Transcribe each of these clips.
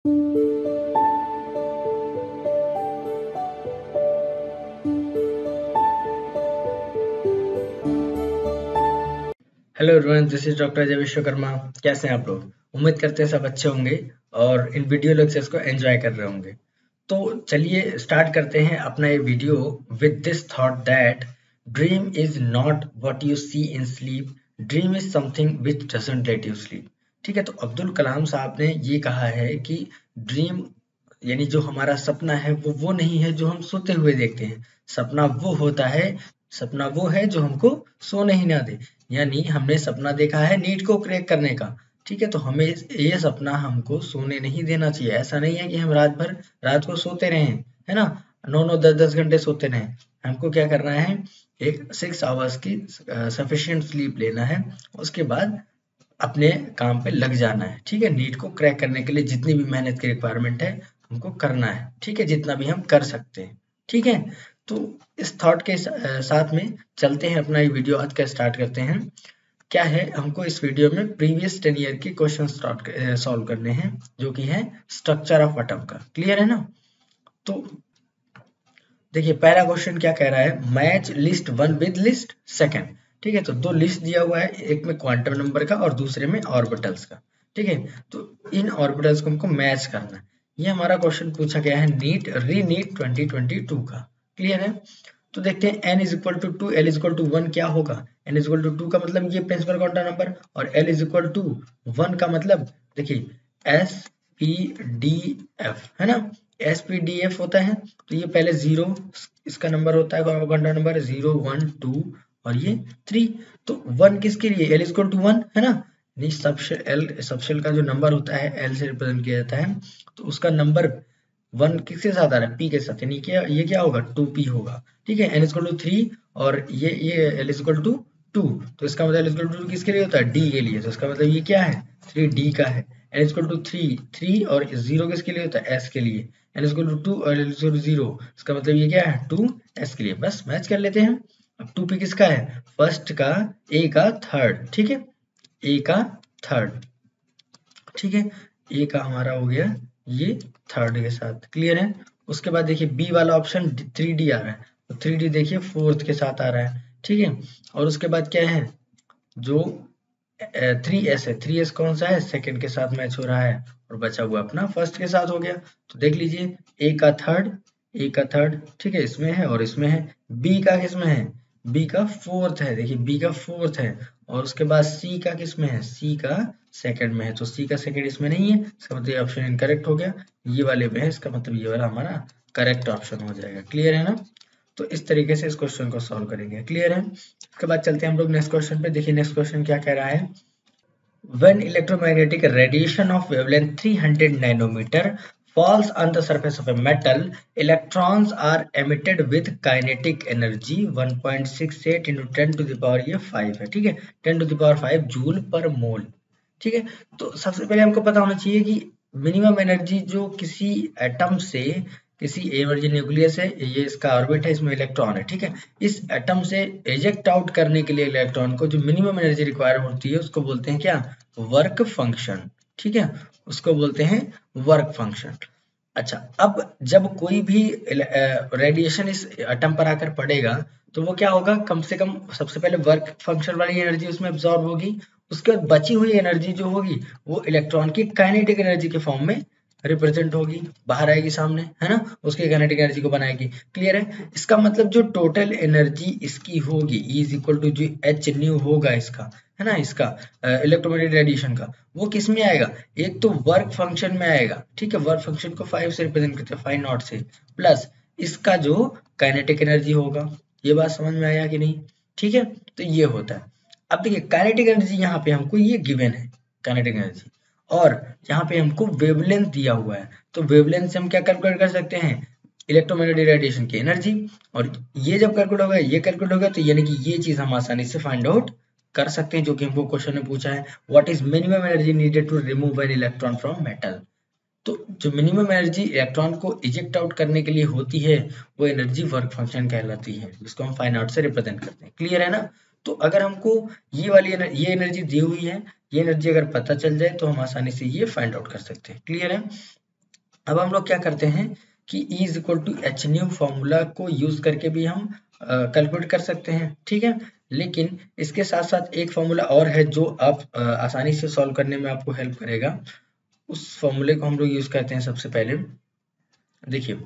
Hello everyone, this is doctor Ajay Vishwakarma. कैसे हैं आप लोग? उम्मीद करते हैं सब अच्छे होंगे और इन वीडियो लेक्चर्स को एंजॉय कर रहे होंगे। तो चलिए स्टार्ट करते हैं अपना ये video with this thought that dream is not what you see in sleep, dream is something which doesn't let you sleep. ठीक है, तो अब्दुल कलाम साहब ने ये कहा है कि ड्रीम यानी जो हमारा सपना है वो नहीं है जो हम सोते हुए देखते हैं। सपना वो होता है, सपना वो है जो हमको सोने ही ना दे। यानी हमने सपना देखा है नीट को क्रैक करने का। ठीक है, तो हमें ये सपना हमको सोने नहीं देना चाहिए। ऐसा नहीं है कि हम रात को सोते रहें, है ना, 9-9 10-10 घंटे सोते रहें। हमको क्या करना है, एक 6 आवर्स की सफिशिएंट स्लीप लेना है। उसके बाद अपने काम पे लग जाना है। ठीक है, नीट को क्रैक करने के लिए जितनी भी मेहनत की रिक्वायरमेंट है हमको करना है। ठीक है, जितना भी हम कर सकते हैं। ठीक है, तो इस थॉट के साथ में चलते हैं, अपना ये वीडियो आज का स्टार्ट करते हैं। क्या है, हमको इस वीडियो में प्रीवियस 10 ईयर के क्वेश्चन सॉल्व करने हैं, जो कि है स्ट्रक्चर ऑफ एटम का। क्लियर है ना? तो देखिए पहला क्वेश्चन क्या कह रहा है, match list one with list second. ठीक है, तो दो लिस्ट दिया हुआ है, एक में क्वांटम नंबर का और दूसरे में ऑर्बिटल्स का। ठीक है, तो इन ऑर्बिटल्स को हमको मैच करना है। ये हमारा क्वेश्चन पूछा गया है नीट 2022 का। क्लियर है? तो देखते हैं n is equal to 2, l is equal to 1 क्या होगा। n इज इक्वल टू 2 का मतलब ये प्रिंसिपल क्वांटम नंबर, और l इज इक्वल टू 1 का मतलब देखिए SPDF है ना। SPDF होता है, तो ये पहले 0 इसका नंबर होता है, क्वांटम नंबर 0 1 2 और ये 3। तो 1 किसके लिए, l इज इक्वल टू 1 है ना। नहीं, सबशेल का जो नंबर होता है l से रिप्रेजेंट किया जाता है, तो उसका नंबर 1 किसके साथ आ रहा है, p के साथ, यानी क्या ये क्या होगा 2p होगा। ठीक है, n इक्वल टू 3 और ये l इक्वल टू 2, तो इसका मतलब l इक्वल टू 2 किसके लिए होता है, d के लिए, तो इसका मतलब ये क्या है 3d का है। n इक्वल टू 3 और 0 किसके लिए होता है, s के लिए। n इक्वल टू 2 और l इक्वल टू 0, इसका मतलब ये क्या है 2s के लिए। बस मैच कर लेते हैं। अब 2p किसका है, फर्स्ट का, a का थर्ड। ठीक है, a का थर्ड। ठीक है, ए का हमारा हो गया ये थर्ड के साथ। क्लियर है? उसके बाद देखिए बी वाला ऑप्शन 3D आ रहा है, तो 3D देखिए फोर्थ के साथ आ रहा है। ठीक है, और उसके बाद क्या है, जो 3S है, 3S कौन सा है, सेकंड के साथ मैच हो रहा है, और बचा हुआ अपना फर्स्ट के साथ हो गया। तो देख लीजिए ए का थर्ड ठीक है, इसमें है और इसमें है। बी का किसमें है, बी का फोर्थ है, देखिए बी का फोर्थ है। और उसके बाद सी का किसमें है, सी का सेकंड में है, तो सी का सेकंड इसमें नहीं है, इसका मतलब ये ऑप्शन इनकरेक्ट हो गया। ये वाले में है, इसका मतलब ये वाला हमारा करेक्ट ऑप्शन हो जाएगा। क्लियर है ना? तो इस तरीके से इस क्वेश्चन को सॉल्व करेंगे। क्लियर है? उसके बाद चलते हैं हम लोग नेक्स्ट क्वेश्चन पे। देखिए नेक्स्ट क्वेश्चन क्या कह रहा है, when electromagnetic radiation of wavelength 300 nanometer falls on the surface of a metal, electrons are emitted with kinetic energy 1.68 into 10 to the power ये 5 है। ठीक है, 10 to the power 5 जूल पर मोल। ठीक है, तो सबसे पहले हमको पता होना चाहिए कि मिनिमम एनर्जी जो किसी एटम से, किसी एनर्जी न्यूक्लियस है, ये इसका ऑर्बिट है, इसमें इलेक्ट्रॉन है। ठीक है, इस एटम से एजेक्ट आउट करने के लिए इलेक्ट्रॉन को जो मिनिमम एनर्जी रिक्वायर होती है उसको बोलते हैं क्या, वर्क फंक्शन। ठीक है, उसको बोलते हैं वर्क फंक्शन। अच्छा, अब जब कोई भी रेडिएशन इस एटम पर आकर पड़ेगा, तो वो क्या होगा, कम से कम सबसे पहले वर्क फंक्शन वाली एनर्जी उसमें एब्जॉर्ब होगी। उसके बाद बची हुई एनर्जी जो होगी वो इलेक्ट्रॉन की काइनेटिक एनर्जी के फॉर्म में रिप्रेजेंट होगी, बाहर आएगी सामने, है ना, उसकी काइनेटिक एनर्जी को बनाएगी। क्लियर है? इसका मतलब जो टोटल एनर्जी इसकी होगी E इज इक्वल टू जो एच न्यू होगा इसका, है ना, इसका इलेक्ट्रोमैग्नेटिक रेडिएशन का, वो किस में आएगा, एक तो वर्क फंक्शन में आएगा। ठीक है, वर्क फंक्शन को 5 से रिप्रेजेंट करते हैं, 5 नॉट से, प्लस इसका जो काइनेटिक एनर्जी होगा। ये बात समझ में आया कि नहीं? ठीक है, तो ये होता है। अब देखिए काइनेटिक एनर्जी यहाँ पे हमको ये गिवन है, काइनेटिक एनर्जी, और यहाँ पे हमको वेवलेंथ दिया हुआ है, तो वेवलेंथ से हम क्या कैलकुलेट कर सकते हैं, इलेक्ट्रोमैग्नेटिक रेडिएशन की एनर्जी। और ये जब कैलकुलेट होगा, ये कैलकुलेट होगा, तो यानी कि ये चीज हम आसानी से फाइंड आउट कर सकते हैं, जो कि हमको क्वेश्चन में पूछा है, what is minimum energy needed to remove an electron from metal. तो जो मिनिमम एनर्जी इलेक्ट्रॉन को इजेक्ट आउट करने के लिए होती है, वो एनर्जी वर्क फंक्शन कहलाती है, जिसको हम फाइन आउट से रिप्रेजेंट करते हैं। क्लियर है ना? तो अगर हमको ये एनर्जी दी हुई है, ये एनर्जी अगर पता चल जाए तो हम आसानी से ये फाइंड आउट कर सकते हैं। क्लियर है? अब हम लोग क्या करते हैं कि E is equal to h nu formula को यूज करके भी हम कैलकुलेट कर सकते हैं, ठीक है। लेकिन इसके साथ साथ एक फॉर्मूला और है जो आप आसानी से सॉल्व करने में आपको हेल्प करेगा। उस फॉर्मूले को हम लोग यूज करते हैं सबसे पहले। देखिए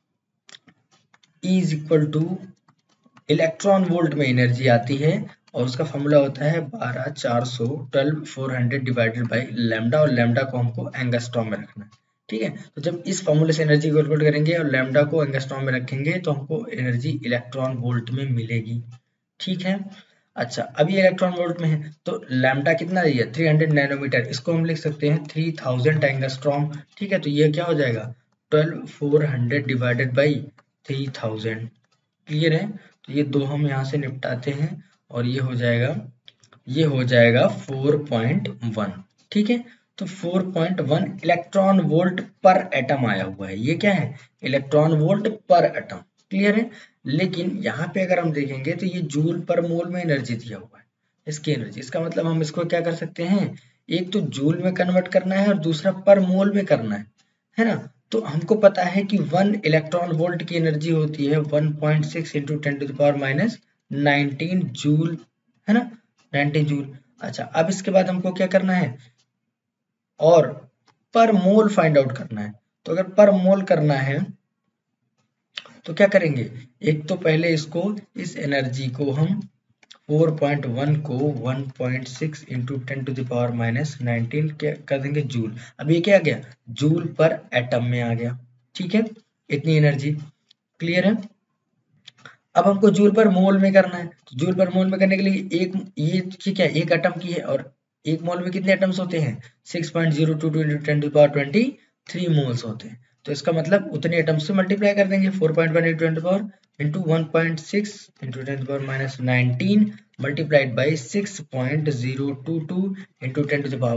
E is equal to electron volt में एनर्जी आती है और उसका फॉर्मूला होता है 12400 12400 डिवाइडेड बाई लैम्डा, और लैम्डा को हमको एंगस्ट्रॉम में रखना है, ठीक है। तो जब इस फॉर्मूले से एनर्जी कैलकुलेट करेंगे और लैम्डा को एंगस्ट्रॉम में रखेंगे तो हमको एनर्जी इलेक्ट्रॉन वोल्ट में मिलेगी, ठीक है। अच्छा, अब ये इलेक्ट्रॉन वोल्ट में है तो लैम्डा कितना दिया 300 नैनोमीटर, इसको हम लिख सकते हैं 3000 एंगस्ट्रॉम, ठीक है। तो ये क्या हो जाएगा 12400 डिवाइडेड बाई 3000, क्लियर है। तो ये दो हम यहाँ से निपटाते हैं और ये हो जाएगा 4.1, ठीक है। तो 4.1 इलेक्ट्रॉन वोल्ट पर एटम आया हुआ है, ये क्या है इलेक्ट्रॉन वोल्ट पर एटम, क्लियर है। लेकिन यहाँ पे अगर हम देखेंगे तो ये जूल पर मोल में एनर्जी दिया हुआ है, इसकी एनर्जी, इसका मतलब हम इसको क्या कर सकते हैं, एक तो जूल में कन्वर्ट करना है और दूसरा पर मोल में करना है ना। तो हमको पता है कि 1 इलेक्ट्रॉन वोल्ट की एनर्जी होती है 1.6 इंटू 10⁻⁹ जूल, है ना, 19 जूल। अच्छा, अब इसके बाद हमको क्या करना है और पर मोल फाइंड आउट करना है। तो अगर पर मोल करना है तो क्या करेंगे, एक तो पहले इस एनर्जी को हम 4.1 को 1.6 इंटू 10⁻⁻19 कर देंगे जूल। अब ये क्या आ गया जूल पर एटम में आ गया, ठीक है, इतनी एनर्जी, क्लियर है। अब हमको जूल पर मोल में करना है, तो जूल पर मोल में करने के लिए ये क्या एक एटम की है और एक मोल में कितने एटम्स होते हैं 6.022 इंटू 10⁻23 मोल्स होते हैं। तो इसका मतलब उतने एटम्स से मल्टीप्लाई कर देंगे 4.1 into 1.6 into 10⁻⁹ multiplied by 6.022 into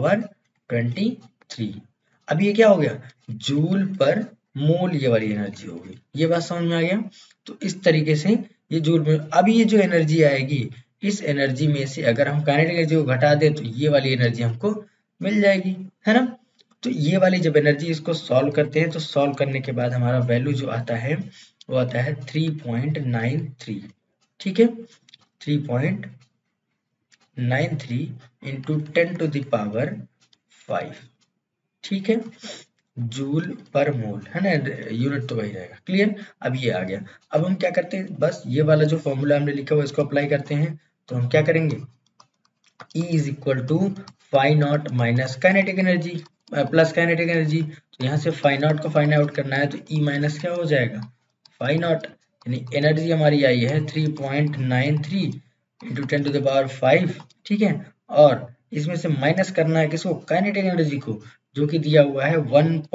10⁻23। अब ये क्या हो गया जूल पर मोल, ये वाली एनर्जी होगी, ये बात समझ में आ गया। तो इस तरीके से ये जूल में, अब ये जो एनर्जी आएगी इस एनर्जी में से अगर हम काइनेटिक एनर्जी को घटा दें तो ये वाली एनर्जी हमको मिल जाएगी, है ना। तो ये वाली जब एनर्जी इसको सॉल्व करते हैं तो सॉल्व करने के बाद हमारा वैल्यू जो आता है वो आता है 3.93, ठीक है, 3.93 इंटू 10⁵, ठीक है, जूल पर मोल, है ना, यूनिट तो वही रहेगा, क्लियर। अब ये आ गया, अब हम क्या करते हैं बस ये वाला जो फॉर्मूला हमने लिखा हुआ इसको अप्लाई करते हैं। तो हम क्या करेंगे E is equal to phi naught minus kinetic energy plus kinetic energy. तो यहाँ से फाई नॉट को फाइंड आउट करना है तो E माइनस क्या हो जाएगा फाई नॉट, यानी एनर्जी हमारी आई है 3.93 इंटू 10⁵, ठीक है। और इसमें से माइनस करना है किसको काइनेटिक एनर्जी को, जो कि दिया हुआ है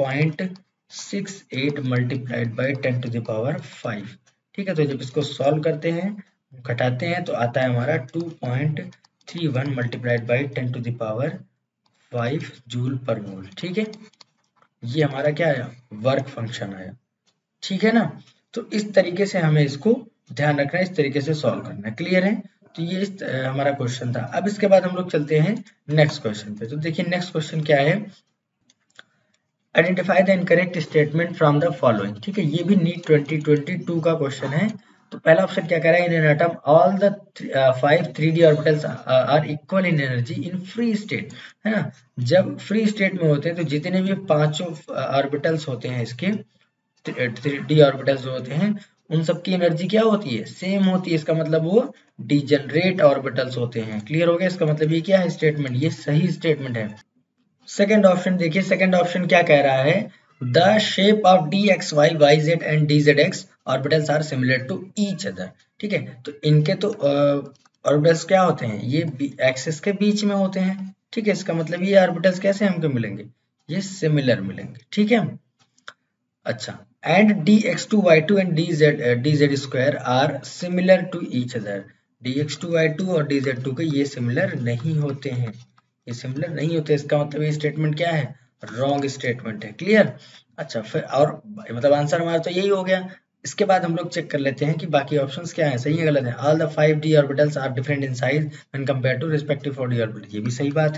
1.68 मल्टीप्लाइड बाई 10⁵, ठीक है। तो जब इसको सॉल्व करते हैं घटाते हैं तो आता है हमारा 2.31 मल्टीप्लाइड बाई 10⁵ जूल पर मोल, ठीक है। ये हमारा क्या आया वर्क फंक्शन आया, ठीक है ना। तो इस तरीके से हमें इसको ध्यान रखना है, इस तरीके से सॉल्व करना है, क्लियर है। तो ये हमारा क्वेश्चन था। अब इसके बाद हम लोग चलते हैं नेक्स्ट क्वेश्चन पे। तो देखिए नेक्स्ट क्वेश्चन क्या है, identify the incorrect statement from the following, ठीक है, ये भी नीट 2022 का क्वेश्चन है। तो पहला ऑप्शन क्या कह रहा है, in an atom all the 5 3D orbitals are equal in energy in free state, है ना। जब फ्री स्टेट में होते हैं तो जितने भी पांचों ऑर्बिटल्स होते हैं इसके 3D ऑर्बिटल्स जो होते हैं उन सबकी एनर्जी क्या होती है सेम होती है, इसका मतलब वो डिजेनरेट ऑर्बिटल्स होते हैं, क्लियर हो गया। इसका मतलब ये क्या है स्टेटमेंट, ये सही स्टेटमेंट है। सेकंड ऑप्शन देखिए, सेकंड ऑप्शन क्या कह रहा है, the shape of dxy yz and dzx orbitals are similar to each other, ठीक है। तो इनके तो ऑर्बिटल्स क्या होते हैं ये एक्सिस के बीच में होते हैं, ठीक है। इसका मतलब ये ऑर्बिटल्स कैसे हमको मिलेंगे, ये सिमिलर मिलेंगे, ठीक है। अच्छा, and dx2 y2 and dz square are similar to each other, dx2 y2 और dz2 के ये सिमिलर नहीं होते हैं, ये सिमिलर नहीं होते, इसका मतलब ये स्टेटमेंट क्या है रॉन्ग स्टेटमेंट है, क्लियर। अच्छा, फिर और मतलब आंसर हमारा तो यही हो गया। इसके बाद हम लोग चेक कर लेते हैं कि बाकी ऑप्शंस क्या है, सही है गलत है। All the 5D orbitals are different in size when compared to respective 4D orbital, ये भी सही बात है।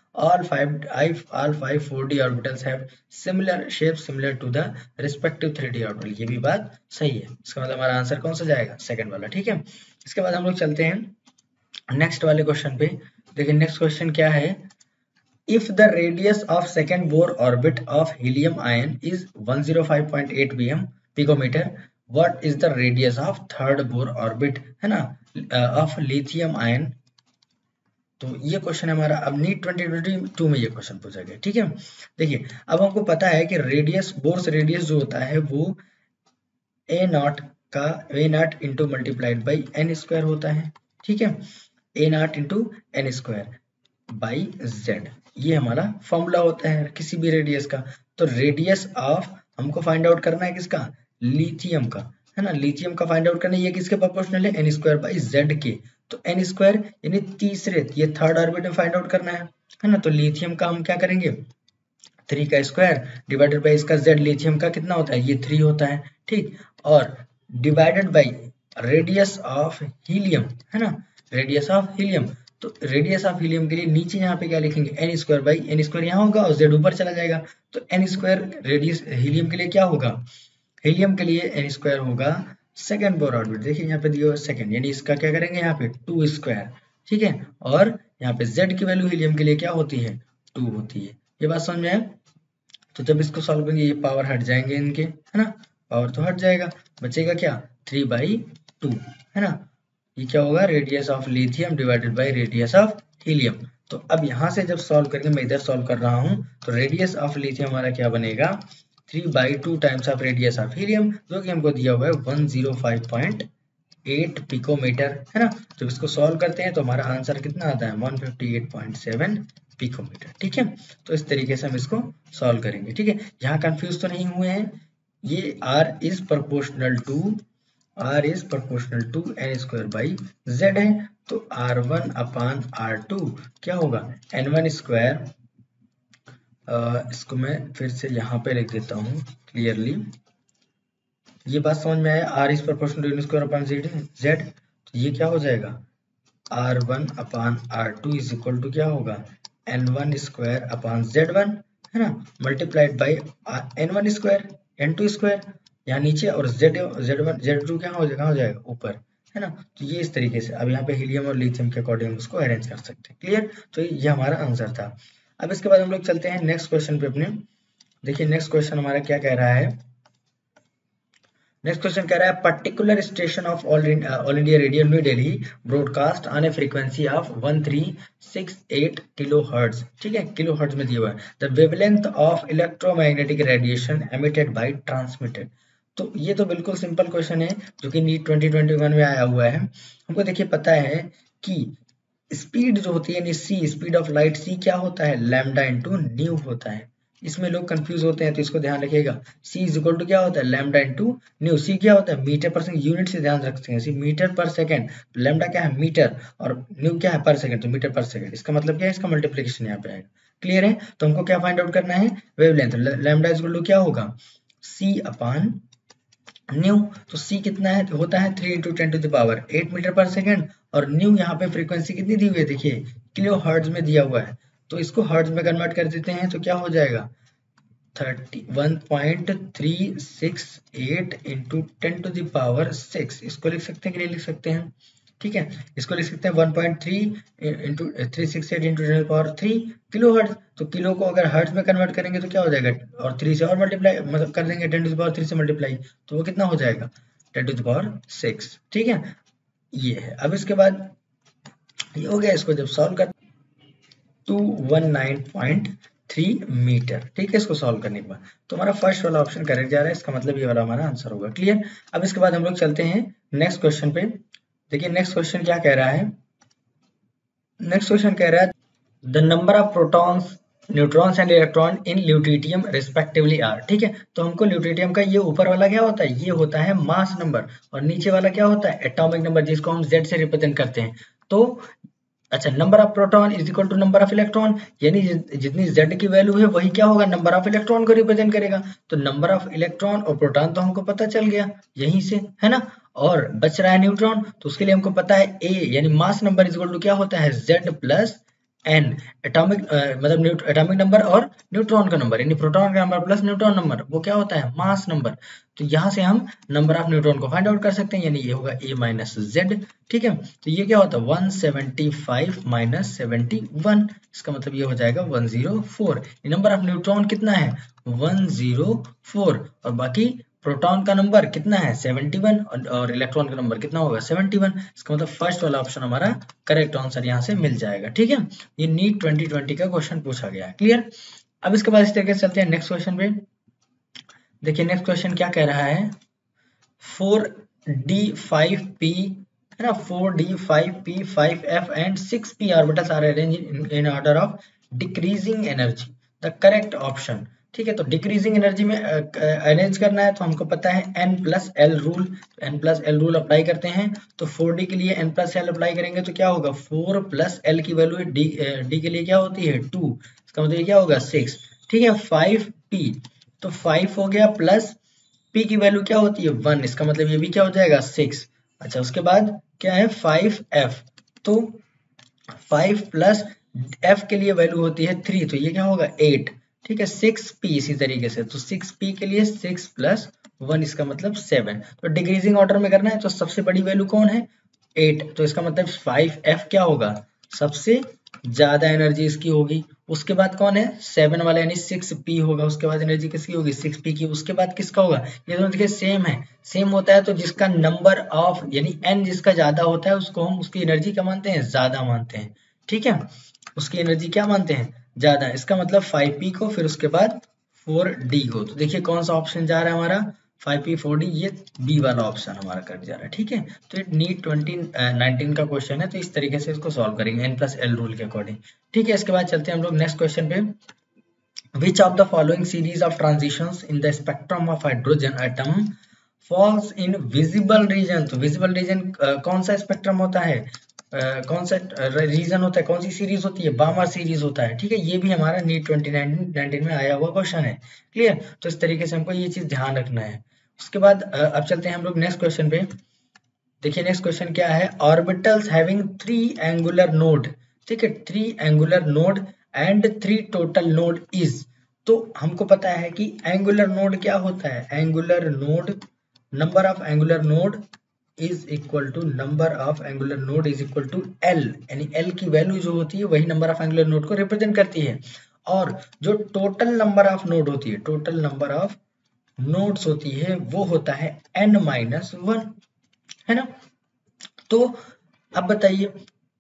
all five 4d orbitals have similar shape similar to the respective 3d orbital। ये भी बात सही है, इसका मतलब हमारा आंसर कौन सा जाएगा, सेकंड वाला। ठीक है, इसके बाद हम लोग चलते हैं नेक्स्ट वाले क्वेश्चन पे। देखिए नेक्स्ट क्वेश्चन क्या है, if the radius of second Bohr orbit of helium ion is 105.8 picometer, what is the radius of third Bohr orbit, है ना, of lithium ion। तो ये क्वेश्चन हमारा अब नीट 2022 में ये क्वेश्चन पूछा गया। ठीक है, देखिए अब हमको पता है कि रेडियस, बोर्स रेडियस जो होता है वो ए नॉट का a naught into multiplied by n square होता है। ठीक है, a naught into n square by z, ये हमारा फॉर्मूला होता है किसी भी रेडियस का। तो रेडियस ऑफ हमको फाइंड आउट करना है किसका, लिथियम का, है ना, लिथियम का फाइंड आउट करना है। ये किसके प्रोपोर्शनल है, एन स्क्वायर बाई जेड के। तो एन स्क्वायर यानी तीसरे, ये थर्ड ऑर्बिट में फाइंड आउट करना है ना। तो लिथियम का हम क्या करेंगे, 3 का स्क्वायर डिवाइडेड बाई इसका जेड, लिथियम का कितना होता है, ये 3 होता है। ठीक, और divided by radius of helium, है ना, रेडियस ऑफ हीलियम। तो रेडियस ऑफ हीलियम के लिए नीचे यहाँ पे क्या लिखेंगे, n square by n square यहाँ होगा और जेड ऊपर चला जाएगा। तो एन स्क्वायर रेडियस हीलियम के लिए क्या होगा, हीलियम के लिए एन स्क्वायर होगा सेकंड बोर ऑर्बिट। देखिए यहाँ पे दिया सेकंड, यानी इसका क्या करेंगे यहाँ पे 2 स्क्वायर। ठीक है, और यहाँ पे जेड की वैल्यू हीलियम के लिए क्या होती है, 2 होती है। ये बात समझ में आए। तो जब इसको सॉल्व करेंगे ये पावर हट जाएंगे इनके, है ना, पावर तो हट जाएगा, बचेगा क्या 3/2, है ना। ये क्या होगा, radius of lithium divided by radius of helium. तो अब यहाँ से जब सॉल्व करेंगे, मैं इधर सॉल्व कर रहा हूँ, तो रेडियस ऑफ लिथियम हमारा क्या बनेगा, 3/2 times of radius of helium, जो कि हमको दिया हुआ है 105.8 पिकोमीटर, है ना। जब इसको सॉल्व करते हैं तो हमारा आंसर कितना आता है, 158.7 पिकोमीटर। ठीक है, तो इस तरीके से हम इसको सॉल्व करेंगे। ठीक है, यहाँ कंफ्यूज तो नहीं हुए हैं। ये R is proportional to n square by z है। तो R1 अपान R2 क्या होगा, N1 स्क्वायर। इसको मैं फिर से यहाँ पे लिख देता हूँ क्लियरली, ये बात समझ में आया। R is proportional to n square upon z, तो ये क्या हो जाएगा, R1 upon R2 is equal to क्या होगा, N1 स्क्वायर अपान Z1, है ना, multiplied by N1 square N2 square यहाँ नीचे, और Z2 क्या हो जाएगा ऊपर, है ना। तो ये इस तरीके से अब यहाँ पे हीलियम और लिथियम के अकॉर्डिंग उसको अरेंज कर सकते हैं। क्लियर, तो ये हमारा आंसर था। अब इसके बाद हम लोग चलते हैं नेक्स्ट क्वेश्चन पे अपने। देखिए नेक्स्ट क्वेश्चन हमारा क्या कह रहा है, नेक्स्ट क्वेश्चन कह रहा है particular station of All India Radio New Delhi broadcast on a frequency of 1368 kilo hertz. ठीक है, किलो हर्ट्ज में दिया हुआ है। The wavelength of electromagnetic radiation emitted by transmitted. तो ये तो बिल्कुल सिंपल क्वेश्चन है जो कि नीट 2021 में आया हुआ है। हमको देखिए पता है कि स्पीड जो होती है, C speed of light, C क्या होता है, लैम्डा इंटू न्यू होता है। इसमें लोग कंफ्यूज होते हैं तो इसको ध्यान रखिएगा। सी इज इक्वल टू क्या होता है, लैम्डा इंटू न्यू। सी क्या होता है, मीटर पर सेकंड, यूनिट से ध्यान रखते हैं, मीटर पर सेकंड। लैम्डा क्या है, मीटर, और न्यू क्या है, पर सेकंड, तो मीटर पर सेकंड। इसका मतलब क्या है, इसका मल्टीप्लीकेशन यहाँ पे आएगा। क्लियर है, तो हमको क्या फाइंड आउट करना है, wavelength. Lambda is equal to क्या होगा, सी अपान न्यू। तो सी कितना है, होता है 3 × 10⁸ मीटर पर सेकंड, और न्यू यहाँ पे फ्रीक्वेंसी कितनी दी हुई है, देखिए किलो हर्ट्ज में दिया हुआ है। तो इसको हर्ट्ज में कन्वर्ट कर देते हैं तो क्या हो जाएगा, 31.368 × 10⁶। इसको लिख सकते हैं कि नहीं लिख सकते हैं, ठीक है, इसको लिख सकते हैं 1.3 × 368 × 10⁻³ किलो हर्ट्ज। तो किलो को अगर हर्ट्ज में कन्वर्ट करेंगे तो क्या हो जाएगा, और 3 से और मल्टीप्लाई मतलब कर देंगे, 10⁻³ से मल्टीप्लाई, तो वो कितना हो जाएगा, 10⁶। ठीक है, ये है। अब इसके बाद ये हो गया, इसको जब सॉल्व कर 219.3 मीटर। ठीक है, इसको सॉल्व करने के बाद तो हमारा फर्स्ट वाला ऑप्शन करेक्ट जा रहा है, इसका मतलब ये वाला हमारा आंसर होगा। क्लियर, अब इसके बाद हम लोग चलते हैं नेक्स्ट क्वेश्चन पे। देखिए नेक्स्ट क्वेश्चन क्या कह रहा है, नेक्स्ट क्वेश्चन कह रहा है the number of protons, neutrons and electron in lutetium respectively are. ठीक है, तो हमको ल्यूटिटियम का ये ऊपर वाला क्या होता है, ये होता है मास नंबर, और नीचे वाला क्या होता है, एटॉमिक नंबर, जिसको हम Z से रिप्रेजेंट करते हैं। तो अच्छा, number of proton is equal to number of electron, यानी जितनी Z की वैल्यू है वही क्या होगा, नंबर ऑफ इलेक्ट्रॉन को रिप्रेजेंट करेगा। तो नंबर ऑफ इलेक्ट्रॉन और प्रोटॉन तो हमको पता चल गया यहीं से, है ना, और बच रहा है न्यूट्रॉन, तो उसके लिए हमको पता है A यानी mass number is equal to क्या होता है, Z प्लस n एटॉमिक मतलब एटॉमिक नंबर और न्यूट्रॉन का नंबर, यानी प्रोटॉन का नंबर प्लस न्यूट्रॉन नंबर, वो क्या होता है, मास नंबर। तो यहाँ से हम नंबर ऑफ न्यूट्रॉन को फाइंड आउट कर सकते हैं, यानी ये होगा a माइनस जेड। ठीक है, तो ये क्या होता है 175 माइनस 71, इसका मतलब ये हो जाएगा 104। नंबर ऑफ न्यूट्रॉन कितना है 104, और बाकी प्रोटॉन का नंबर कितना है 71, और इलेक्ट्रॉन का नंबर कितना होगा 71। इसका मतलब फर्स्ट वाला ऑप्शन हमारा करेक्ट आंसर यहाँ से मिल जाएगा। ठीक है, ये नीट 2020 का क्वेश्चन पूछा गया है। क्लियर। अब इसके बाद इस तरीके से चलते हैं नेक्स्ट क्वेश्चन पे। देखिए नेक्स्ट क्वेश्चन क्या कह रहा है, 4d5p है ना, 4d5p 5f and 6p orbitals are arranged in order of decreasing energy, the correct option. ठीक है, तो डिक्रीजिंग एनर्जी में अरेंज करना है, तो हमको पता है n plus L rule, n plus L rule apply करते हैं। तो 4d के लिए n प्लस एल अप्लाई करेंगे तो क्या होगा 4 प्लस एल की वैल्यू d के लिए क्या होती है 2, इसका मतलब क्या होगा 6। ठीक है, 5p, तो 5 हो गया प्लस p की वैल्यू क्या होती है 1, इसका मतलब ये भी क्या हो जाएगा 6। अच्छा, उसके बाद क्या है 5f, तो 5 प्लस f के लिए वैल्यू होती है 3, तो ये क्या होगा 8। ठीक है, 6p इसी तरीके से, तो 6p के लिए 6 प्लस 1, इसका मतलब 7। तो डिक्रीजिंग ऑर्डर में करना है, तो सबसे बड़ी वैल्यू कौन है 8, तो इसका मतलब 5f क्या होगा सबसे ज्यादा एनर्जी इसकी होगी। उसके बाद कौन है 7 वाला, यानी 6p होगा। उसके बाद एनर्जी किसकी होगी 6p की। उसके बाद किसका होगा, ये दोनों देखिए सेम है, सेम होता है तो जिसका नंबर ऑफ यानी n जिसका ज्यादा होता है उसको हम उसकी एनर्जी क्या मानते हैं ज्यादा मानते हैं। ठीक है, उसकी एनर्जी क्या मानते हैं ज्यादा, इसका मतलब 5p को, फिर उसके बाद 4d को। तो देखिए कौन सा ऑप्शन जा रहा है हमारा 5p 4d, ये बी वाला ऑप्शन हमारा कट जा रहा है। ठीक है, तो ये नीट 2019 का क्वेश्चन है, तो इस तरीके से इसको सॉल्व करेंगे n प्लस एल रूल के अकॉर्डिंग। ठीक है, इसके बाद चलते हैं हम लोग नेक्स्ट क्वेश्चन पे। Which of the following series of transitions in the spectrum of hydrogen atom falls in visible region? तो visible region कौन सा स्पेक्ट्रम होता है, कौन सा रीजन होता है, कौन सी सीरीज होती है, बामर सीरीज होता है। ठीक है, ये भी हमारा नीट 2019 में आया हुआ क्वेश्चन है। क्लियर, तो इस तरीके से हमको ये चीज ध्यान रखना है। उसके बाद अब चलते हैं हम लोग नेक्स्ट क्वेश्चन पे। देखिए नेक्स्ट क्वेश्चन क्या है, ऑर्बिटल्स हैविंग 3 एंगुलर नोड। ठीक है, 3 angular node and 3 total node is. तो हमको पता है कि एंगुलर नोड क्या होता है, angular node number of angular node is equal to number of angular node is equal to l, यानी एल की वैल्यू जो होती है वही नंबर ऑफ एंगुलर नोड को रिप्रेजेंट करती है। और जो टोटल नंबर ऑफ नोड होती है, टोटल नंबर ऑफ नोड्स होती है वो होता है n माइनस 1, है ना। तो अब बताइए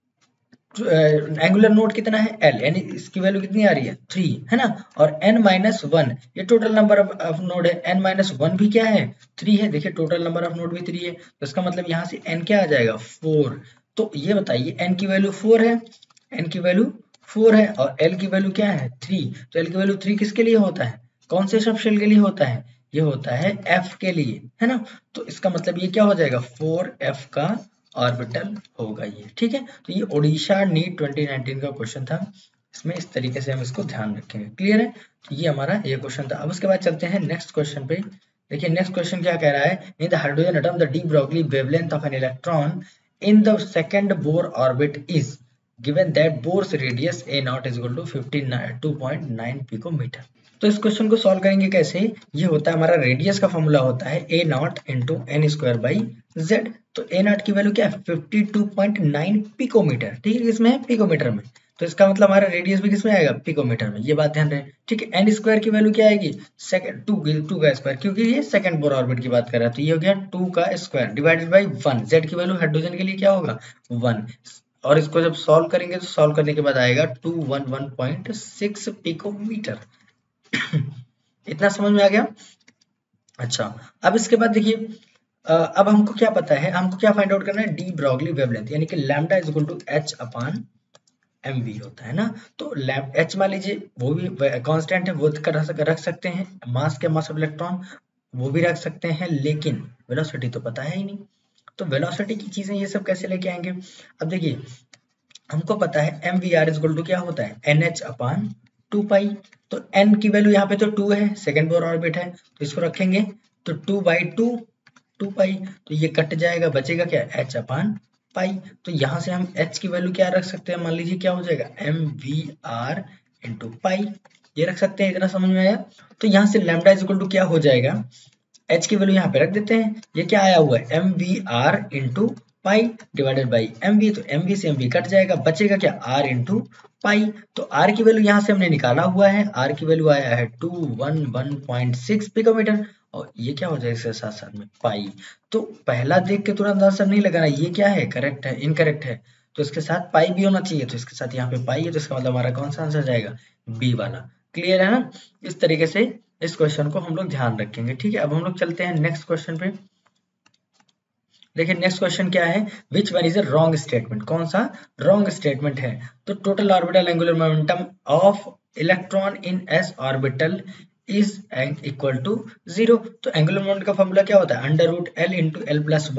एंगुलर नोड कितना है l, यानी इसकी वैल्यू कितनी आ रही है 3, है ना, और n माइनस 1 ये टोटल नंबर ऑफ नोड है, n माइनस 1 भी क्या है 3 है। देखिए टोटल नंबर ऑफ नोड भी 3 है, तो इसका मतलब यहाँ से n क्या आ जाएगा 4। तो ये बताइए n की वैल्यू 4 है, n की वैल्यू 4 है और l की वैल्यू क्या है 3, तो l की वैल्यू 3 किसके लिए होता है, कौन से सब शेल के लिए होता है, ये होता है f के लिए, है ना। तो इसका मतलब ये क्या हो जाएगा 4f का ऑर्बिटल होगा ये। ठीक है, तो ये ओडिशा नीट 2019 का क्वेश्चन था, इसमें इस तरीके से हम इसको ध्यान रखेंगे। क्लियर है, तो ये हमारा ये क्वेश्चन था। अब उसके बाद चलते हैं नेक्स्ट क्वेश्चन पे। देखिए नेक्स्ट क्वेश्चन क्या कह रहा है, in the hydrogen atom the de Broglie wavelength of an electron in the second Bohr orbit is given that Bohr's radius a naught is equal to 2.9 picometer. तो इस question को solve करेंगे कैसे, ये होता है हमारा रेडियस का फॉर्मूला होता है a naught into n square by z. तो ए नॉट की वैल्यू क्या है 52.9 पिकोमीटर। ठीक है, किसमें है पिकोमीटर में, तो इसका मतलब हमारा रेडियस भी किसमें आएगा पिकोमीटर में, ये बात ध्यान रहे। ठीक है, एन स्क्वायर की वैल्यू क्या आएगी सेकंड 2 का स्क्वायर, क्योंकि ये सेकंड बोर ऑर्बिट की बात कर रहा है, तो ये हो गया 2 का स्क्वायर डिवाइडेड बाई 1। जेड की वैल्यू हाइड्रोजन के लिए क्या होगा 1, और इसको जब सॉल्व करेंगे तो सॉल्व करने के बाद आएगा 211.6 पिकोमीटर। इतना समझ में आ गया। अच्छा, अब इसके बाद देखिए अब हमको क्या पता है, हमको क्या फाइंड आउट करना है डी ब्रॉगली वेवलेंथ, यानी कि lambda is equal to h upon m v होता है ना। तो एच मान लीजिए वो भी कांस्टेंट है, वो रख सकते हैं, मास के मास ऑफ इलेक्ट्रॉन वो भी रख सकते हैं, लेकिन वेलोसिटी तो पता है ही नहीं। तो वेलोसिटी की चीजें ये सब कैसे लेके आएंगे। अब देखिए हमको पता है m v r is equal to क्या होता है एन एच अपॉन 2 पाई। तो n की वैल्यू यहाँ पे तो 2 है, सेकंड बोर ऑर्बिट है, तो इसको रखेंगे तो 2 बाई 2 2 पाई, तो ये कट जाएगा, बचेगा क्या h अपॉन पाई। तो यहाँ से हम h की वैल्यू क्या रख सकते हैं, मान लीजिए क्या हो जाएगा mvr इंटू पाई, ये रख सकते हैं। इतना समझ में आया। तो यहाँ से लैम्डा इज इक्वल टू क्या हो जाएगा, h की वैल्यू यहाँ पे रख देते हैं। ये क्या आया हुआ है mvr into pi divided by mv, तो mv से mv कट जाएगा, बचेगा क्या r इंटू पाई। तो r की वैल्यू यहाँ से हमने निकाला हुआ है, r की वैल्यू आया है 211.6 पिकोमीटर, और ये क्या हो जाएगा इसके साथ साथ में पाई। तो पहला देख के तुरंत आंसर नहीं लगाना, ये क्या है करेक्ट है इनकरेक्ट है, तो इसके साथ पाई भी होना चाहिए, तो इसके साथ यहाँ पे पाई है, तो इसका मतलब हमारा कौन सा आंसर जाएगा, बी वाला। क्लियर है ना। इस तरीके से इस क्वेश्चन को हम लोग ध्यान रखेंगे। ठीक है, अब हम लोग चलते हैं नेक्स्ट क्वेश्चन पे। देखिए नेक्स्ट क्वेश्चन क्या है, which one is a wrong statement, कौन सा रॉन्ग स्टेटमेंट है। तो total orbital angular momentum of electron in s orbital is equal to 0। तो एंगुलर मोमेंट का फॉर्मूला क्या होता है, under root L into L plus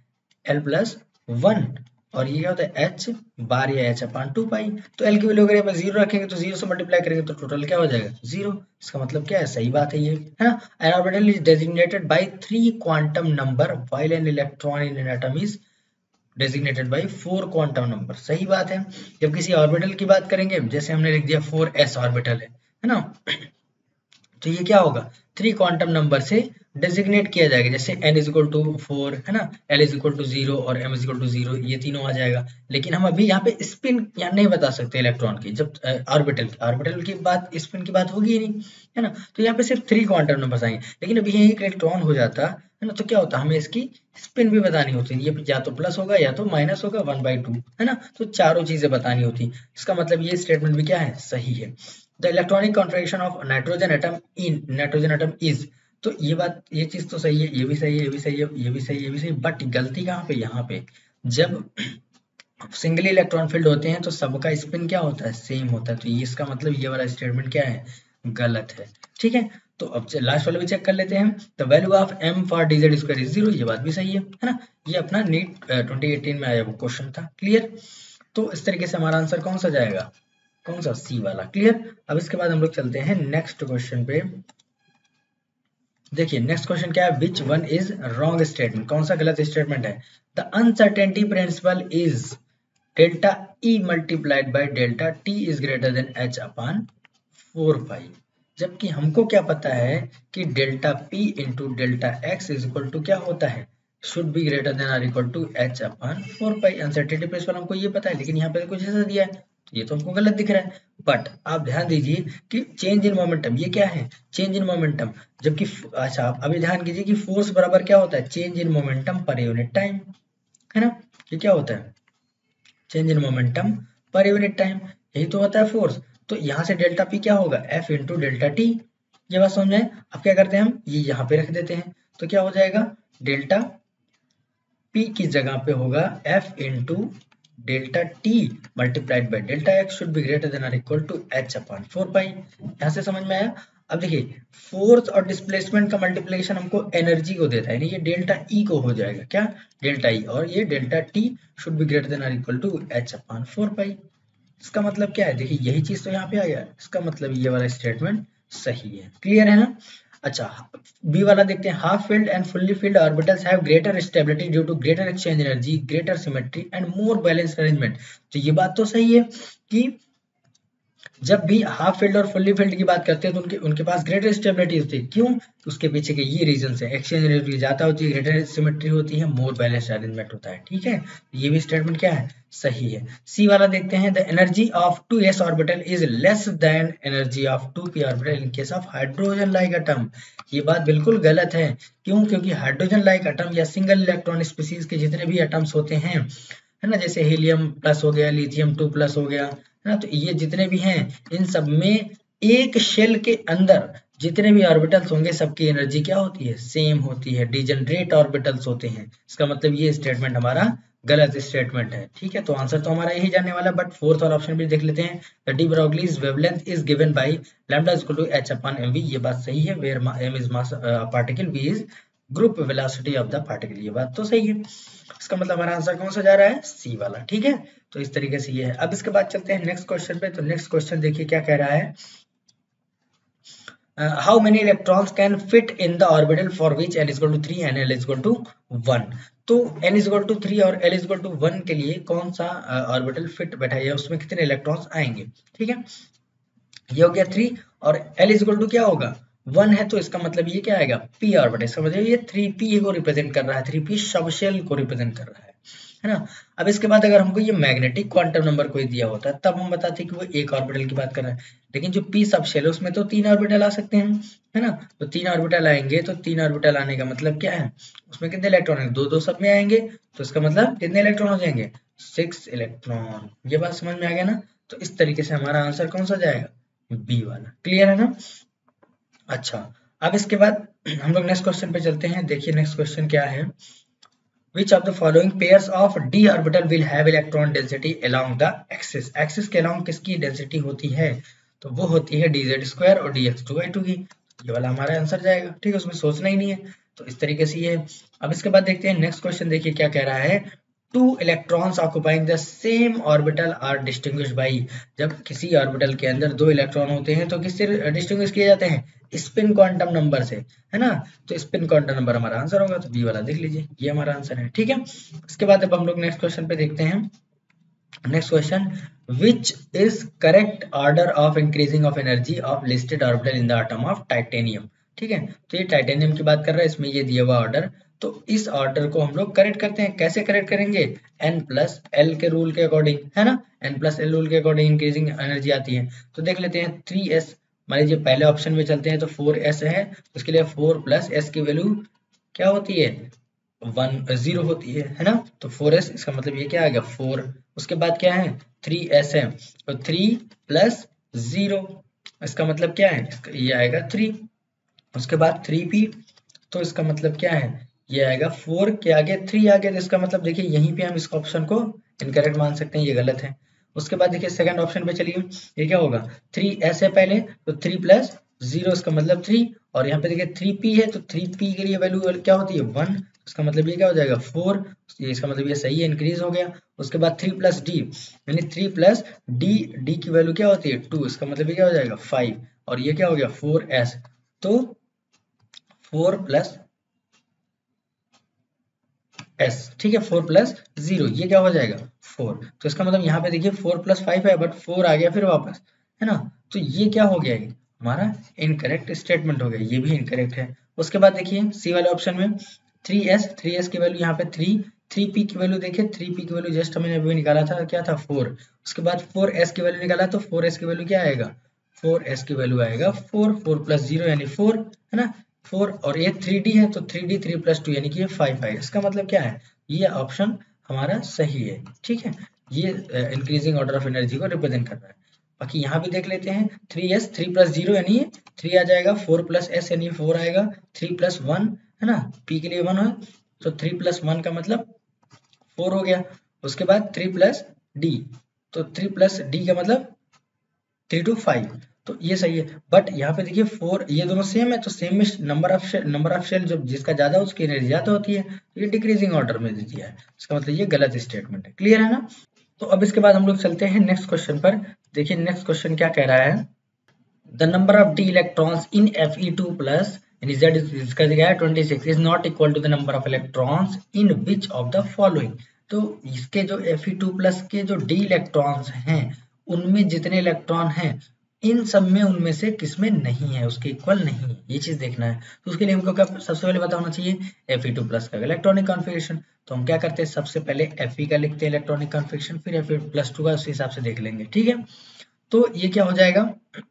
one, और ये क्या होता है एच बार या एच अपान 2 पाई। तो एल की वैल्यू अगर यहाँ जीरो रखेंगे तो जीरो से मल्टीप्लाई करेंगे तो टोटल क्या हो जाएगा जीरो। इसका मतलब क्या है, सही बात है ये, है ना। An orbital is designated by 3 quantum number while an electron in an atom is designated by 4 quantum number. सही बात है। जब किसी ऑर्बिटल की बात करेंगे, जैसे हमने लिख दिया 4s ऑर्बिटल है ना, तो ये क्या होगा 3 क्वांटम नंबर से डेजिग्नेट किया जाएगा। जैसे n इज इक्वल टू 4 है ना, l इज इक्वल टू 0 और m इज इक्वल टू 0, ये तीनों आ जाएगा। लेकिन हम अभी यहाँ पे स्पिन यहाँ नहीं बता सकते इलेक्ट्रॉन की, जब ऑर्बिटल की बात, स्पिन की बात होगी ही नहीं, है ना। तो यहाँ पे सिर्फ 3 क्वांटम नंबर आएंगे। लेकिन अभी यही एक इलेक्ट्रॉन हो जाता है ना, तो क्या होता, हमें इसकी स्पिन भी बतानी होती है। ये या तो प्लस होगा या तो माइनस होगा 1/2, है ना। तो चारों चीजें बतानी होती। इसका मतलब ये स्टेटमेंट भी क्या है, सही है। The electronic configuration of nitrogen atom is, तो ये बात, ये चीज तो सही है, ये भी सही है, ये भी सही है, ये भी सही है, ये भी सही, बट गलती कहाँ पे, यहाँ पे जब सिंगल इलेक्ट्रॉन फील्ड होते हैं तो सबका स्पिन क्या होता है, सेम होता है। तो ये इसका मतलब ये वाला स्टेटमेंट क्या है, गलत है। ठीक है, तो अब लास्ट वाला भी चेक कर लेते हैं। The value of m for dz square is 0, ये बात भी सही है ना। ये अपना नीट 2018 में आया वो क्वेश्चन था। क्लियर। तो इस तरीके से हमारा आंसर कौन सा जाएगा, कौन सा, सी वाला। क्लियर। अब इसके बाद हम लोग चलते हैं नेक्स्ट क्वेश्चन पे। देखिए नेक्स्ट क्वेश्चन क्या है, which one is wrong statement, कौन सा गलत स्टेटमेंट है। The uncertainty principle is delta e multiplied by delta t is greater than h upon 4 pi. जबकि हमको क्या पता है कि delta p into delta x is equal to क्या होता है, should be greater than or equal to h upon 4 pi. Uncertainty principle हमको ये पता है, लेकिन यहाँ पे कुछ ऐसा दिया है, ये तो हमको गलत दिख रहा है। बट आप ध्यान दीजिए कि चेंज इन मोमेंटम, ये क्या है, चेंज इन मोमेंटम। जबकि अच्छा आप अभी ध्यान कीजिए कि फोर्स बराबर क्या होता है, change in momentum per unit time, है ना। ये क्या होता है, change in momentum per unit time, यही तो होता है फोर्स। तो यहाँ से डेल्टा पी क्या होगा, एफ इंटू डेल्टा टी। ये बात समझ में। अब क्या करते हैं हम, ये यहाँ पे रख देते हैं, तो क्या हो जाएगा, डेल्टा पी की जगह पे होगा f into delta t multiplied by delta x should be greater than or equal to h upon 4 pi. यहाँ से समझ में आया। अब देखिए फोर्स और डिस्प्लेसमेंट का मल्टीप्लिकेशन हमको एनर्जी को देता है, यानी ये डेल्टा ई को हो जाएगा क्या, डेल्टा ई, और ये delta t should be greater than or equal to h upon 4 pi. इसका मतलब क्या है, देखिए यही चीज तो यहाँ पे आ गया, इसका मतलब ये वाला स्टेटमेंट सही है। क्लियर है ना। अच्छा बी वाला देखते हैं, half filled and fully filled orbitals have greater stability due to greater exchange energy, greater symmetry and more balanced arrangement. तो ये बात तो सही है कि जब भी हाफ फील्ड और फुल्ली फील्ड की बात करते हैं तो उनके उनके पास ग्रेटर स्टेबिलिटी होती है। क्यों, उसके पीछे के ये रीजन है, एक्सचेंज एनर्जी ज्यादा होती है, ग्रेटर सिमेट्री होती है, मोर बैलेंस्ड अरेंजमेंट होता है। ठीक है, ये भी स्टेटमेंट क्या है, सही है। सी वाला देखते हैं, the energy of 2s orbital is less than energy of 2p orbital in case of hydrogen like atom. ये बात बिल्कुल गलत है। क्यों, क्योंकि हाइड्रोजन लाइक एटम या सिंगल इलेक्ट्रॉन स्पीसीज के जितने भी एटम्स होते हैं, है ना, जैसे हीलियम प्लस हो गया, लिथियम 2 प्लस हो गया, है ना, तो ये जितने भी हैं इन सब में एक शेल के अंदर जितने भी ऑर्बिटल्स होंगे सबकी एनर्जी क्या होती है, सेम होती है, डिजेनरेट ऑर्बिटल्स होते हैं। इसका मतलब ये स्टेटमेंट हमारा गलत स्टेटमेंट है। ठीक है, तो आंसर तो हमारा यही जाने वाला है। बट फोर्थ वाला ऑप्शन भी देख लेते हैं, the de Broglie's wavelength is given by lambda is equal to h upon mv। ये बात सही है, where m is mass particle, v is group velocity of the particle. ये बात तो सही है। इसका मतलब हमारा आंसर कौन सा जा रहा है, सी वाला। ठीक है, तो इस तरीके से ये है। अब इसके बाद चलते हैं नेक्स्ट क्वेश्चन पे। तो नेक्स्ट क्वेश्चन देखिए क्या कह रहा है, how many electrons can fit in the orbital for which n is equal to 3 and l is equal to 1। तो n इज इक्वल टू 3 और l इज इक्वल टू 1 के लिए कौन सा ऑर्बिटल फिट बैठा है, उसमें कितने इलेक्ट्रॉन्स आएंगे। ठीक है, ये हो गया 3 और l इज इक्वल टू क्या होगा 1 है, तो इसका मतलब ये क्या आएगा p ऑर्बिटल। इसका मतलब ये 3p को रिप्रेजेंट कर रहा है, 3p सबशेल को रिप्रेजेंट कर रहा है ना। अब इसके बाद अगर हमको ये मैग्नेटिक क्वांटम नंबर कोई दिया होता तब हम बताते कि वो एक ऑर्बिटल की बात कर रहा है, लेकिन जो p सबशेल है उसमें तो 3 ऑर्बिटल आ सकते हैं, है ना। तो 3 ऑर्बिटल आएंगे, तो 3 ऑर्बिटल आने का मतलब क्या है, उसमें कितने इलेक्ट्रॉन है, दो दो सब में आएंगे, तो इसका मतलब कितने इलेक्ट्रॉन हो जाएंगे 6 इलेक्ट्रॉन। ये बात समझ में आ गया ना। तो इस तरीके से हमारा आंसर कौन सा जाएगा, बी वाला। क्लियर है ना। अच्छा, अब इसके बाद हम लोग नेक्स्ट क्वेश्चन पे चलते हैं। देखिए नेक्स्ट क्वेश्चन क्या है, Which of the following pairs of d orbital will have electron density along the axis? Axis के along किसकी डेंसिटी होती है, तो वो होती है dz² और dx2/2 की। ये वाला हमारा आंसर जाएगा। ठीक है, उसमें सोचना ही नहीं है। तो इस तरीके से ये। अब इसके बाद देखते हैं नेक्स्ट क्वेश्चन। देखिए क्या कह रहा है, two electrons occupying the same orbital are distinguished by. जब किसी ऑर्बिटल के अंदर दो इलेक्ट्रॉन होते हैं तो किससे डिस्टिंग्विश किए जाते हैं, स्पिन क्वांटम नंबर से, है ना। तो स्पिन क्वांटम नंबर हमारा आंसर होगा, तो बी वाला देख लीजिए, ये हमारा आंसर है। ठीक है, इसके बाद अब हम लोग नेक्स्ट क्वेश्चन पे देखते हैं। Next question, which is correct order of increasing of energy of listed orbital in the atom of titanium. ठीक है, तो ये टाइटेनियम की बात कर रहा है, इसमें ये दिया हुआ ऑर्डर। तो इस ऑर्डर को हम लोग करेक्ट करते हैं। कैसे करेक्ट करेंगे, n प्लस एल के रूल के अकॉर्डिंग, है ना। n प्लस एल रूल के अकॉर्डिंग इंक्रीजिंग एनर्जी आती है। तो देख लेते हैं 3s, मान लीजिए पहले ऑप्शन में चलते हैं तो 4s है, उसके लिए 4 प्लस s की वैल्यू क्या होती है 0 होती है ना। तो 4s, इसका मतलब ये क्या आ गया 4। उसके बाद क्या है 3s है, तो 3 प्लस 0, इसका मतलब क्या है, ये आएगा 3। उसके बाद 3p, तो इसका मतलब क्या है, ये आएगा 4 के आगे 3 आ गया, तो इसका मतलब देखिए यहीं पे हम इस ऑप्शन को इनकरेक्ट मान सकते हैं, ये गलत है। उसके बाद देखिए सेकंड ऑप्शन पे चलिए, ये क्या होगा 3s है पहले, तो 3 प्लस 0 इसका मतलब 3, और यहाँ पे देखिए 3p है, तो 3p के लिए वैल्यू क्या होती है 1, इसका मतलब ये क्या हो जाएगा 4, इसका मतलब ये सही है, इंक्रीज हो गया। उसके बाद 3 प्लस डी, यानी 3 प्लस डी, डी की वैल्यू क्या होती है 2, इसका मतलब ये क्या हो जाएगा 5, और ये क्या हो गया 4s, तो 4 प्लस s, ठीक है 4 प्लस 0, ये क्या हो जाएगा 4। तो इसका मतलब यहाँ पे देखिए 4 प्लस 5 है, बट 4 आ गया फिर वापस, है ना। तो ये क्या हो गया, ये हमारा इनकरेक्ट स्टेटमेंट हो गया, ये भी इनकरेक्ट है। उसके बाद देखिए सी वाले ऑप्शन में 3s की वैल्यू यहाँ पे 3p की वैल्यू देखिए, 3p की वैल्यू जस्ट हमने अभी निकाला था, क्या था 4। उसके बाद 4s की वैल्यू निकाला, तो 4s की वैल्यू क्या आएगा 4s की वैल्यू आएगा 4 प्लस 0 यानी 4, है ना 4, और ये 3d है, तो 3d 3 प्लस 2 यानी कि ये 5 है। इसका मतलब क्या है, ये ऑप्शन हमारा सही है। ठीक है, ये इंक्रीजिंग ऑर्डर ऑफ एनर्जी को रिप्रेजेंट कर रहा है। बाकी यहाँ भी देख लेते हैं 3s 3 प्लस 0 यानी 3 आ जाएगा, 4 प्लस s यानी 4 आएगा, 3 प्लस 1, है ना, p के लिए 1 है, तो 3 प्लस 1 का मतलब 4 हो गया। उसके बाद 3 प्लस d, तो 3 प्लस d का मतलब 3 to 5, तो ये सही है। बट यहाँ पे देखिए 4, ये दोनों सेम है, तो सेम में नंबर ऑफ शेल जो जिसका ज्यादा है उसकी एनर्जी ज्यादा होती है, तो ये डिक्रीजिंग ऑर्डर में दे दिया है, इसका मतलब ये गलत स्टेटमेंट है। क्लियर है ना। तो अब इसके बाद हम लोग चलते हैं नेक्स्ट क्वेश्चन पर। देखिए नेक्स्ट क्वेश्चन क्या कह रहा है, the number of d electrons in Fe2 plus यानी Z इसका दिया है 26 is not equal to the number of electrons in which of the following. तो इसके जो Fe2 प्लस के जो d इलेक्ट्रॉन्स हैं उनमें जितने इलेक्ट्रॉन हैं इन सब में उनमें से किसमें नहीं है, उसके इक्वल नहीं है, ये चीज देखना है। तो उसके लिए हमको क्या सबसे पहले पता होना चाहिए Fe2 प्लस का इलेक्ट्रॉनिक कॉन्फ़िगरेशन। तो हम क्या करते हैं, सबसे पहले Fe का लिखते हैं इलेक्ट्रॉनिक कॉन्फ़िगरेशन, फिर Fe प्लस 2 का उसी हिसाब से देख लेंगे। ठीक है, तो ये क्या हो जाएगा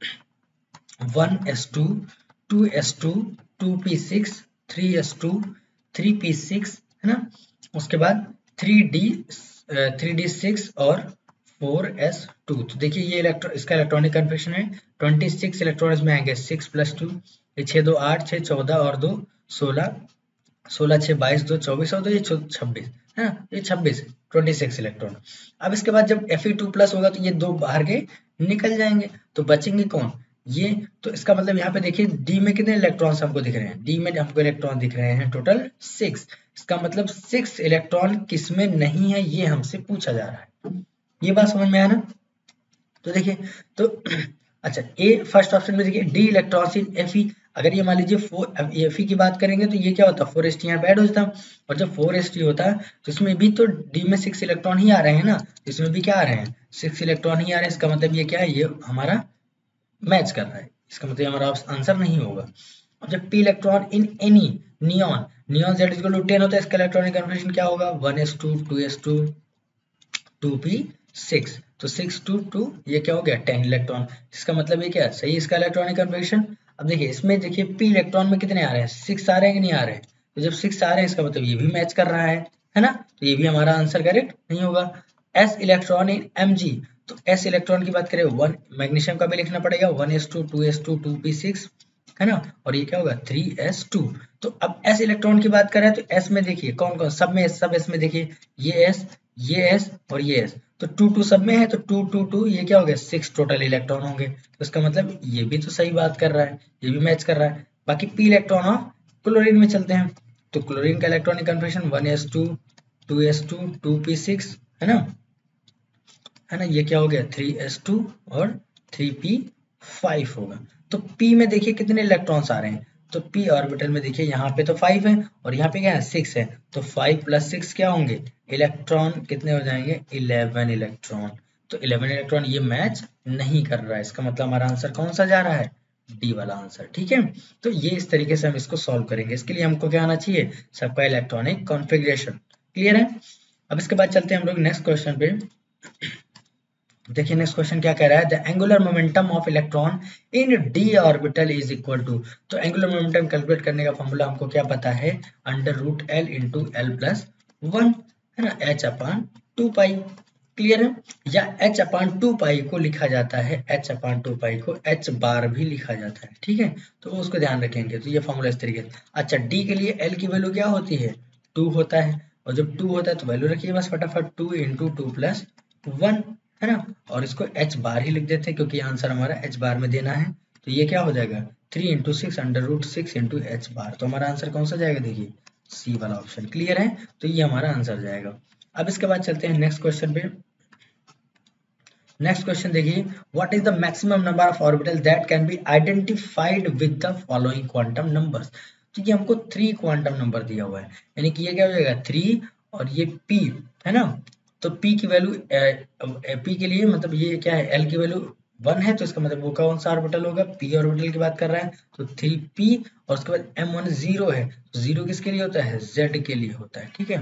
1s2 2s2 2p6 3s2 3p6, है ना। उसके बाद 3d6 और 4s2। तो देखिए ये इसका इलेक्ट्रॉनिक कन्फिग्रेशन है, 26 इलेक्ट्रॉन इसमें आएंगे, 6 प्लस 2, ये 6 2 8, 6 14 और 2 16, 16 6 22 2 24 और 2 ये 26, है ना, ये 26 26 इलेक्ट्रॉन। अब इसके बाद जब Fe2 प्लस होगा तो ये दो बाहर के निकल जाएंगे, तो बचेंगे कौन, ये। तो इसका मतलब यहाँ पे देखिए डी में कितने इलेक्ट्रॉन्स हमको दिख रहे हैं, डी में हमको इलेक्ट्रॉन दिख रहे हैं टोटल 6। इसका मतलब 6 इलेक्ट्रॉन किसमें नहीं है, ये हमसे पूछा जा रहा है। ये बात समझ में आया ना। तो देखिए, तो अच्छा ए फर्स्ट ऑप्शन में देखिए डी इलेक्ट्रॉन्स इन Fe। अगर ये मान लीजिए Fe की बात करेंगे तो ये क्या होता है 4s2 यहाँ पे ऐड हो जाता। और जब 4s2 होता है तो इसमें भी तो डी में 6 इलेक्ट्रॉन ही आ रहे हैं ना, इसमें भी क्या आ रहे हैं 6 इलेक्ट्रॉन ही आ रहे हैं। इसका मतलब ये क्या है, ये हमारा मैच कर रहा है, इसका मतलब हमारा आंसर नहीं होगा। अब जब p electron in any neon, neon z equal to 10 होता है, इसका इलेक्ट्रॉनिक कन्फर्मेशन क्या होगा 1s2 2s2 2p6। तो 6 2 2 ये क्या हो गया 10 इलेक्ट्रॉन। इसका मतलब ये क्या है सही इसका इलेक्ट्रॉनिक कन्फर्मेशन। अब देखिए इसमें देखिए p इलेक्ट्रॉन में कितने आ रहे हैं 6 आ रहे हैं कि नहीं आ रहे हैं। तो जब 6 आ रहे हैं इसका मतलब ये भी मैच कर रहा है ना, तो ये भी हमारा आंसर करेक्ट नहीं होगा। s इलेक्ट्रॉन इन mg, तो s इलेक्ट्रॉन की बात करें 1 मैग्नीशियम का भी लिखना पड़ेगा 1s2 2s2 2p6 है ना, और ये क्या होगा 3s2। तो अब s इलेक्ट्रॉन की बात करें तो s में देखिए कौन कौन सब में सब s में देखिए ये s और ये s, तो 2 2 सब में है तो 2 2 2 ये क्या हो गया 6 टोटल इलेक्ट्रॉन होंगे। तो इसका मतलब ये भी तो सही बात कर रहा है, ये भी मैच कर रहा है। बाकी p इलेक्ट्रॉन ऑफ क्लोरीन में चलते हैं, तो क्लोरीन का electronic conformation 1s2 2s2 2p6 है ना, ये क्या हो गया 3s2 और 3p5 होगा। तो p में देखिए कितने इलेक्ट्रॉन्स आ रहे हैं, तो p ऑर्बिटल में देखिए यहाँ पे तो 5 है और यहाँ पे क्या है 6 है, तो 5 + 6 क्या होंगे इलेक्ट्रॉन कितने हो जाएंगे 11 इलेक्ट्रॉन। तो 11 इलेक्ट्रॉन ये मैच नहीं कर रहा है, इसका मतलब हमारा आंसर कौन सा जा रहा है डी वाला आंसर। ठीक है, तो ये इस तरीके से हम इसको सॉल्व करेंगे। इसके लिए हमको क्या आना चाहिए सबका इलेक्ट्रॉनिक कॉन्फ़िगरेशन। क्लियर है। अब इसके बाद चलते हैं हम लोग नेक्स्ट क्वेश्चन पे। देखिए नेक्स्ट क्वेश्चन क्या कह रहा है, the angular momentum of electron in D orbital is equal to. तो एंगुलर मोमेंटम कैलकुलेट करने का फॉर्मूला हमको क्या पता है √L × L+1 है ना, h/2π। क्लियर है, या h/2π को लिखा जाता है h/2π को h बार भी लिखा जाता है। ठीक है, तो उसको ध्यान रखेंगे। तो ये फॉर्मूला इस तरीके से। अच्छा डी के लिए L की वैल्यू क्या होती है 2 होता है, और जब 2 होता है तो वैल्यू रखिए बस फटाफट 2 × 2 + 1 है ना, और इसको h बार ही लिख देते हैं क्योंकि आंसर हमारा h बार में देना है। तो ये क्या हो जाएगा 3 × 6 √6 × h बार। तो हमारा आंसर कौन सा जाएगा देखिए सी वाला ऑप्शन। क्लियर है, तो ये हमारा आंसर जाएगा। अब इसके बाद चलते हैं नेक्स्ट क्वेश्चन पे। नेक्स्ट क्वेश्चन देखिए, what is the maximum number of orbital that can be identified with the following quantum numbers. तो ये हमको 3 क्वांटम नंबर दिया हुआ है, यानी कि ये क्या हो जाएगा 3 और ये p है ना। तो p की वैल्यू p के लिए मतलब ये क्या है l की वैल्यू 1 है, तो इसका मतलब वो कौन सा ऑर्बिटल होगा p ऑर्बिटल की बात कर रहा है, तो 3p। और उसके बाद m1 0 है, तो 0 किसके लिए होता है z के लिए होता है। ठीक है,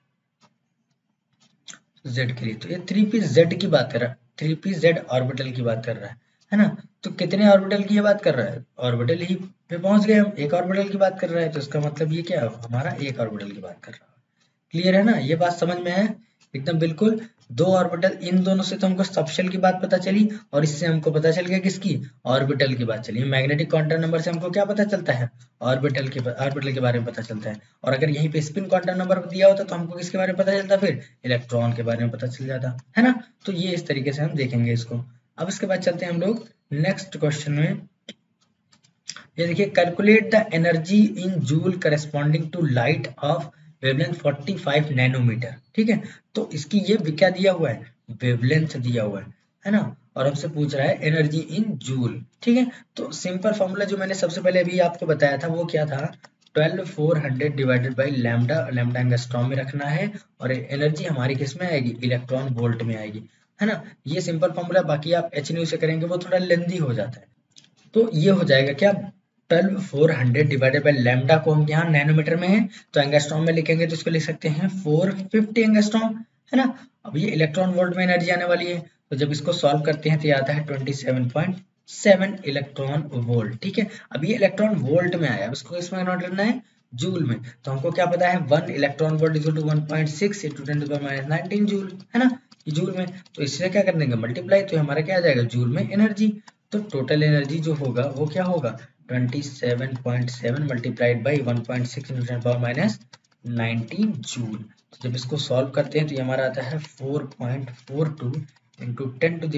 z के लिए, तो ये 3pz की बात कर रहा है, 3pz ऑर्बिटल की बात कर रहा है ना। तो कितने ऑर्बिटल की ये बात कर रहा है, ऑर्बिटल ही पे पहुंच गए हम, एक ऑर्बिटल की बात कर रहा है, तो इसका मतलब ये क्या है हमारा एक ऑर्बिटल की बात कर रहा है। क्लियर है ना, ये बात समझ में है एकदम बिल्कुल। 2 ऑर्बिटल, इन दोनों से तो हमको सबशेल की बात पता चली और इससे हमको पता चल गया किसकी ऑर्बिटल की बात चली। मैग्नेटिक क्वांटम नंबर से हमको क्या पता चलता है ऑर्बिटल के बारे में पता चलता है। और अगर यहीं पे स्पिन क्वांटम नंबर दिया होता तो हमको किसके बारे में पता चलता, फिर इलेक्ट्रॉन के बारे में पता चल जाता है ना। तो ये इस तरीके से हम देखेंगे इसको। अब इसके बाद चलते हैं हम लोग नेक्स्ट क्वेश्चन में। ये देखिए, calculate the energy in joule corresponding to light of wavelength 45 nanometre. ठीक है, तो इसकी ये क्या दिया हुआ है वेवलेंथ दिया हुआ है ना, और हमसे पूछ रहा है एनर्जी इन जूल। ठीक है, तो सिंपल फॉर्मूला जो मैंने सबसे पहले अभी आपको बताया था वो क्या था 12400 divided by lambda, lambda angstrom में रखना है, और एनर्जी हमारी किस में आएगी इलेक्ट्रॉन वोल्ट में आएगी, है ना। ये सिंपल फॉर्मूला, बाकी आप एच न्यू से करेंगे वो थोड़ा लेंदी हो जाता है। तो ये हो जाएगा क्या 12400 डिवाइडेड बाई लैम्डा को हम यहाँ नैनोमीटर में है तो एंगस्ट्रॉम में लिखेंगे तो इसको लिख सकते हैं 450 एंगस्ट्रॉम, है ना। अब ये इलेक्ट्रॉन वोल्ट में एनर्जी आने वाली है, तो जब इसको सॉल्व करते हैं तो ये आता है 27.7 इलेक्ट्रॉन वोल्ट। ठीक है, अब ये इलेक्ट्रॉन वोल्ट में आया, अब इसको इसमें कन्वर्ट करना है जूल में। तो हमको क्या पता है 1 electron volt equal to 1.6 × 10⁻⁹ joule, है ना, ये जूल में। तो इससे क्या कर देंगे मल्टीप्लाई, तो हमारा क्या आ जाएगा जूल में एनर्जी। तो टोटल एनर्जी जो होगा वो क्या होगा 27.7 मल्टीप्लाइड बाई 1.6 × 10⁻⁹ जूल। तो जब इसको सॉल्व करते हैं तो ये हमारा आता है 4.42 ×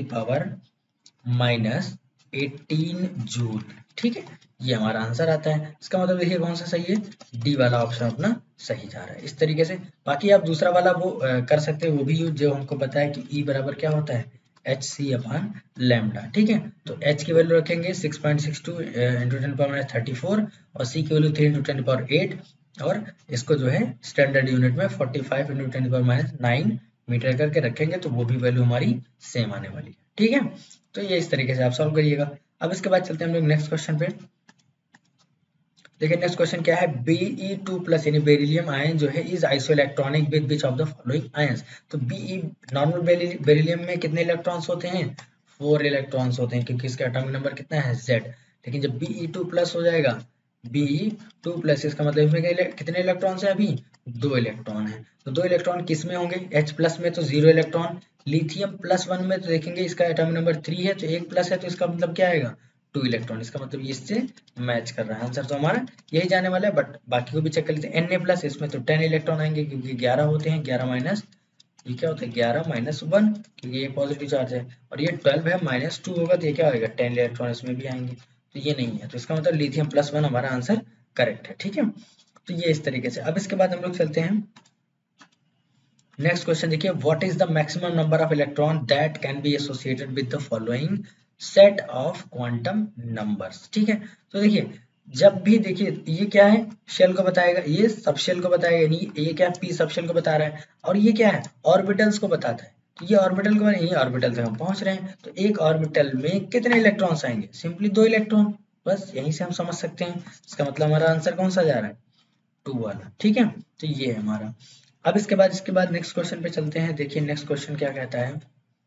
10⁻⁻18 जूल। ठीक है, ये हमारा आंसर आता है। इसका मतलब देखिए कौन सा सही है डी वाला ऑप्शन अपना सही जा रहा है इस तरीके से। बाकी आप दूसरा वाला वो कर सकते हैं, वो भी यूज जो हमको पता है कि ई बराबर क्या होता है hc/λ। ठीक है, तो h की वैल्यू रखेंगे 6.62 इंटू 10⁻34 और c की वैल्यू 3 इंटू 10⁸ और इसको जो है स्टैंडर्ड यूनिट में 45 इंटू 10⁻9 मीटर करके रखेंगे, तो वो भी वैल्यू हमारी सेम आने वाली है। ठीक है, तो ये इस तरीके से आप सॉल्व करिएगा। अब इसके बाद चलते हैं हम लोग नेक्स्ट क्वेश्चन पे। देखिए नेक्स्ट क्वेश्चन क्या है, Be2+ यानी बेरिलियम आयन जो है is isoelectronic with which of the following ions. तो Be नॉर्मल बेरिलियम में कितने इलेक्ट्रॉन्स होते हैं, 4 इलेक्ट्रॉन्स होते हैं, क्योंकि इसका एटॉमिक नंबर कितना है Z। लेकिन जब Be2+ हो जाएगा, Be2+ इसका मतलब इसमें कितने इलेक्ट्रॉन्स है, अभी 2 इलेक्ट्रॉन है। तो 2 इलेक्ट्रॉन किस में होंगे, H+ में तो 0 इलेक्ट्रॉन, लिथियम +1 में तो देखेंगे इसका एटॉमिक नंबर 3 है, तो 1+ है, तो इसका मतलब क्या आएगा 2 इलेक्ट्रॉन। इसका मतलब ये इससे मैच कर रहा है। आंसर तो हमारा यही जाने वाला है, बट बाकी को भी चेक कर लेते हैं। Na+ इसमें तो 10 इलेक्ट्रॉन आएंगे, क्योंकि 11 होते हैं, 11 माइनस ये क्या होता है 11 माइनस 1, क्योंकि ये पॉजिटिव चार्ज है, और ये 12 है -2 होगा, तो ये क्या होगा 10 इलेक्ट्रॉन इसमें भी आएंगे, तो ये नहीं है, तो इसका मतलब लिथियम +1 हमारा आंसर करेक्ट है। ठीक है, तो ये इस तरीके से। अब इसके बाद हम लोग चलते हैं नेक्स्ट क्वेश्चन। देखिए, what is the maximum number of electron that can be associated with the following set of quantum numbers. ठीक है, तो देखिए जब भी देखिए ये क्या है, शेल को बताएगा, ये सब शेल को बताएगा, यानी ये क्या पी सब शेल को बता रहा है, और ये क्या है ऑर्बिटल्स को बताता है। तो ये ऑर्बिटल को, ये ऑर्बिटल तक हम पहुंच रहे हैं, तो एक ऑर्बिटल में कितने इलेक्ट्रॉन्स आएंगे, सिंपली 2 इलेक्ट्रॉन, बस यहीं से हम समझ सकते हैं। इसका मतलब हमारा आंसर कौन सा जा रहा है, 2 वाला। ठीक है, तो ये है हमारा। अब इसके बाद नेक्स्ट क्वेश्चन पे चलते हैं। देखिए नेक्स्ट क्वेश्चन क्या कहता है,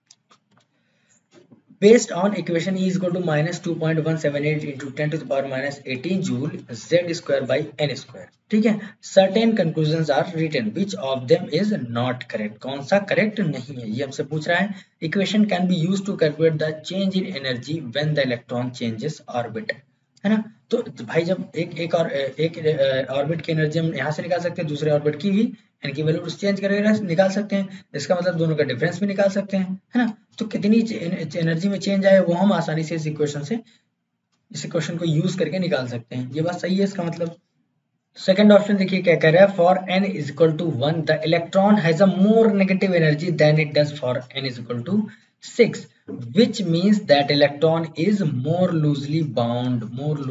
based on equation E equal to -2.178 into 10 to the power -18 joule Z square by n square. ठीक है, certain conclusions are written, which of them is not correct. कौन सा करेक्ट नहीं है, ये हमसे पूछ रहा है। Equation can be use to calculate the change in energy when the electron changes orbit, है ना। तो भाई जब एक ऑर्बिट की एनर्जी हम यहाँ से निकाल सकते हैं, दूसरे ऑर्बिट की भी इनकी वैल्यू चेंज करके निकाल सकते हैं, इसका मतलब दोनों का डिफरेंस भी निकाल सकते हैं, है ना। तो कितनी एनर्जी में चेंज आए वो हम आसानी से इस इक्वेशन को यूज करके निकाल सकते हैं। ये बात सही है, इसका मतलब। सेकंड ऑप्शन देखिए क्या कह रहा है, for n is equal to 1 the electron has a more negative energy than it does for n is equal to 6, which means that electron is more loosely bound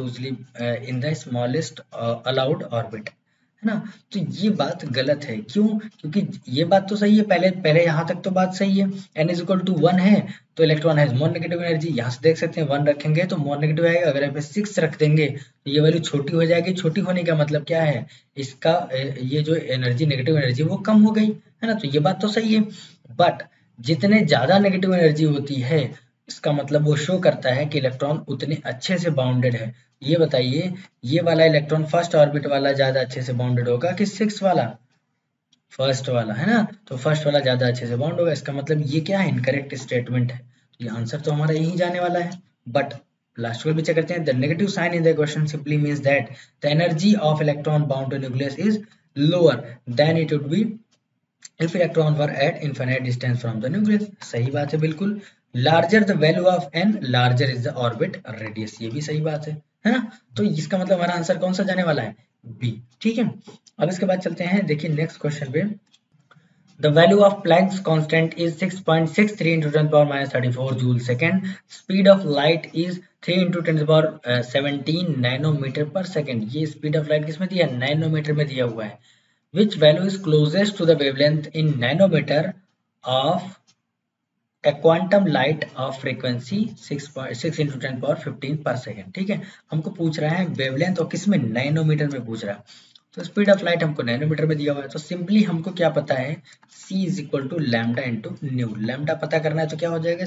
in the smallest allowed orbit, है ना। तो ये बात गलत है, क्यों, क्योंकि ये बात तो सही है, पहले यहाँ तक तो बात सही है, n इज इक्वल टू 1 है तो electron has more negative energy, यहाँ से देख सकते हैं 1 रखेंगे तो मोर नेगेटिव आएगा, अगर यहाँ पे 6 रख देंगे तो ये वैल्यू छोटी हो जाएगी। छोटी होने का मतलब क्या है, इसका ये जो एनर्जी नेगेटिव एनर्जी वो कम हो गई, है ना। तो ये बात तो सही है, बट जितने ज्यादा नेगेटिव एनर्जी होती है इसका मतलब वो शो करता है कि इलेक्ट्रॉन उतने अच्छे से बाउंडेड है। ये बताइए, ये वाला इलेक्ट्रॉन फर्स्ट ऑर्बिट वाला ज्यादा अच्छे से बाउंडेड होगा कि 6 वाला, फर्स्ट वाला, है ना। तो फर्स्ट वाला ज्यादा अच्छे से बाउंड होगा, इसका मतलब ये क्या है, इनकरेक्ट स्टेटमेंट है। तो ये आंसर तो हमारा यही जाने वाला है। बट लास्ट को भी चेक करते हैं, the negative sign in the question simply means that the energy of electron bound to nucleus is lower than it would be if electron were at infinite distance from the nucleus। सही बात है बिल्कुल। larger the value of n larger is the orbit radius, ये भी सही बात है ना। तो इसका मतलब हमारा आंसर कौन सा जाने वाला है, बी। ठीक है, अब इसके बाद चलते हैं, देखिए नेक्स्ट क्वेश्चन पे। The value of Planck's constant is 6.63 into 10 power minus 34 joule second. Speed of light is 3 into 10 power 17 nanometre per second. ये स्पीड ऑफ लाइट किसमें दिया है, नैनोमीटर में दिया हुआ है। Which value is closest to the wavelength in nanometer of a quantum light of frequency 6 into 10 power 15 per second। ठीक है, हमको पूछ रहा है वेवलेंथ और किसमें, नैनोमीटर में पूछ रहा है। तो स्पीड ऑफ लाइट हमको नैनोमीटर में दिया हुआ है, तो सिंपली हमको क्या पता है, c is equal to lambda into nu. Lambda पता करना है तो क्या हो जाएगा,